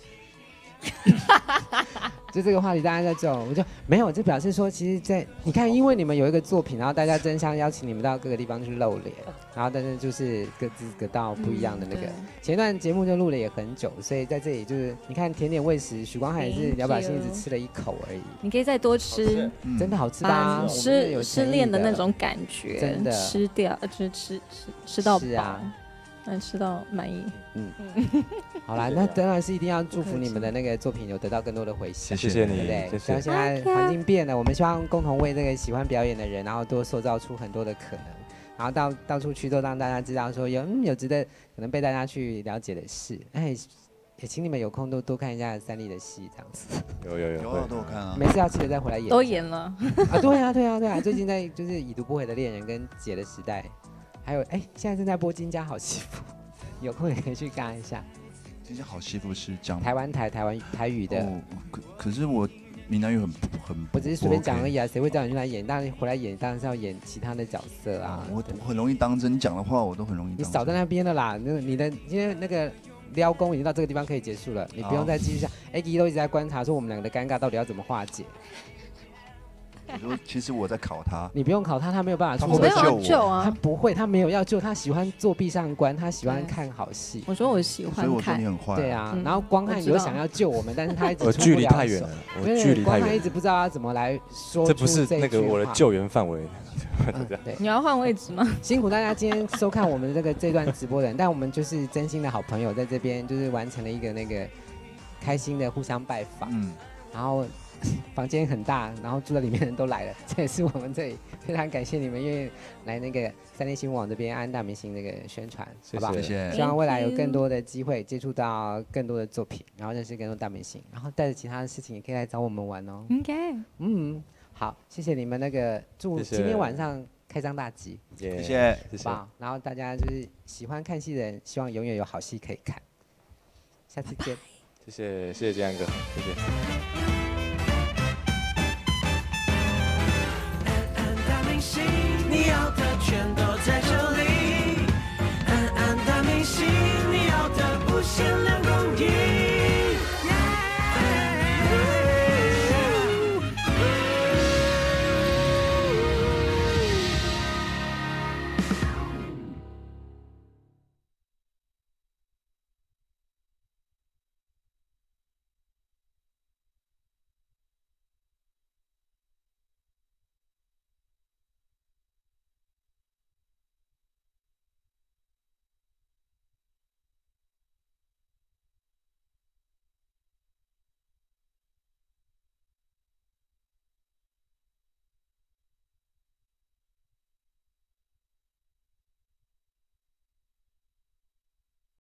Speaker 3: 就这个话题，大家在这种，我就没有，就表示说，其实在，在你看，因为你们有一个作品，然后大家争相邀请你们到各个地方去露脸，然后但是就是各自各到不一样的那个。嗯、前一段节目就录了也很久，所以在这里就是你看甜点喂食，许光汉也是聊表心只吃了一口而已。
Speaker 1: 你可以再多吃，
Speaker 3: 嗯、真的好吃吧？
Speaker 1: 失失恋的那种感觉，
Speaker 3: 真的
Speaker 1: 吃掉，就是吃吃吃到饱。
Speaker 3: 啊
Speaker 1: 能吃到满意，
Speaker 3: 嗯，好啦，那当然是一定要祝福你们的那个作品有得到更多的回响，
Speaker 2: 谢谢你，
Speaker 3: 对不对？
Speaker 2: 谢谢。
Speaker 3: 像现在环境变了，我们希望共同为这个喜欢表演的人，然后多塑造出很多的可能，然后到到处去都让大家知道说有嗯有值得可能被大家去了解的事，哎，也请你们有空都多看一下三立的戏，这样子。
Speaker 2: 有有有，
Speaker 4: 有都有看啊。
Speaker 3: 每次要记得再回来演。
Speaker 1: 都演了
Speaker 3: 啊，对啊对啊对啊，最近在就是已读不回的恋人跟姐的时代，还有哎现在正在播金家好媳妇。有空也可以去看一下。
Speaker 4: 金家好媳妇是讲
Speaker 3: 台湾台台湾台语的，
Speaker 4: 哦、可可是我闽南语很很，
Speaker 3: 我只是随便讲而已啊，谁会叫你去来演？当然回来演，当然是要演其他的角色啊。
Speaker 4: 哦、我很容易当真，你讲的话我都很容易当真。
Speaker 3: 你少在那边了啦，那你的因为那个撩功已经到这个地方可以结束了，你不用再继续下。Aggie 都一直在观察说我们两个的尴尬到底要怎么化解。
Speaker 4: 你说，其实我在考他，
Speaker 3: 你不用考他，他没有办法出。
Speaker 1: 我没有要救啊，
Speaker 3: 他不会，他没有要救，他喜欢作壁上观，他喜欢看好戏。
Speaker 1: 我说我喜欢看，
Speaker 4: 所以我说你很坏。
Speaker 3: 对啊，然后光汉有想要救我们，但是他一直
Speaker 2: 我距离太远了，我距离太远。
Speaker 3: 光汉一直不知道要怎么来说出这
Speaker 2: 不是那个我的救援范围。
Speaker 3: 对，
Speaker 1: 你要换位置吗？
Speaker 3: 辛苦大家今天收看我们这个这段直播的人，但我们就是真心的好朋友，在这边就是完成了一个那个开心的互相拜访，嗯，然后。房间很大，然后住在里面的人都来了，这也是我们这里非常感谢你们愿意来那个三立新闻网这边安大明星那个宣传，好不好？
Speaker 4: 谢谢。
Speaker 3: 希望未来有更多的机会接触到更多的作品，然后认识更多大明星，然后带着其他的事情也可以来找我们玩哦。
Speaker 1: 应该，
Speaker 3: 嗯，好，谢谢你们那个，祝今天晚上开张大吉，
Speaker 4: 谢谢，
Speaker 3: 好不好？然后大家就是喜欢看戏的人，希望永远有好戏可以看。下次见。
Speaker 2: 谢谢，谢谢建安哥，谢谢。
Speaker 6: 你要的全都在这里，暗暗的明星，你要的不限量。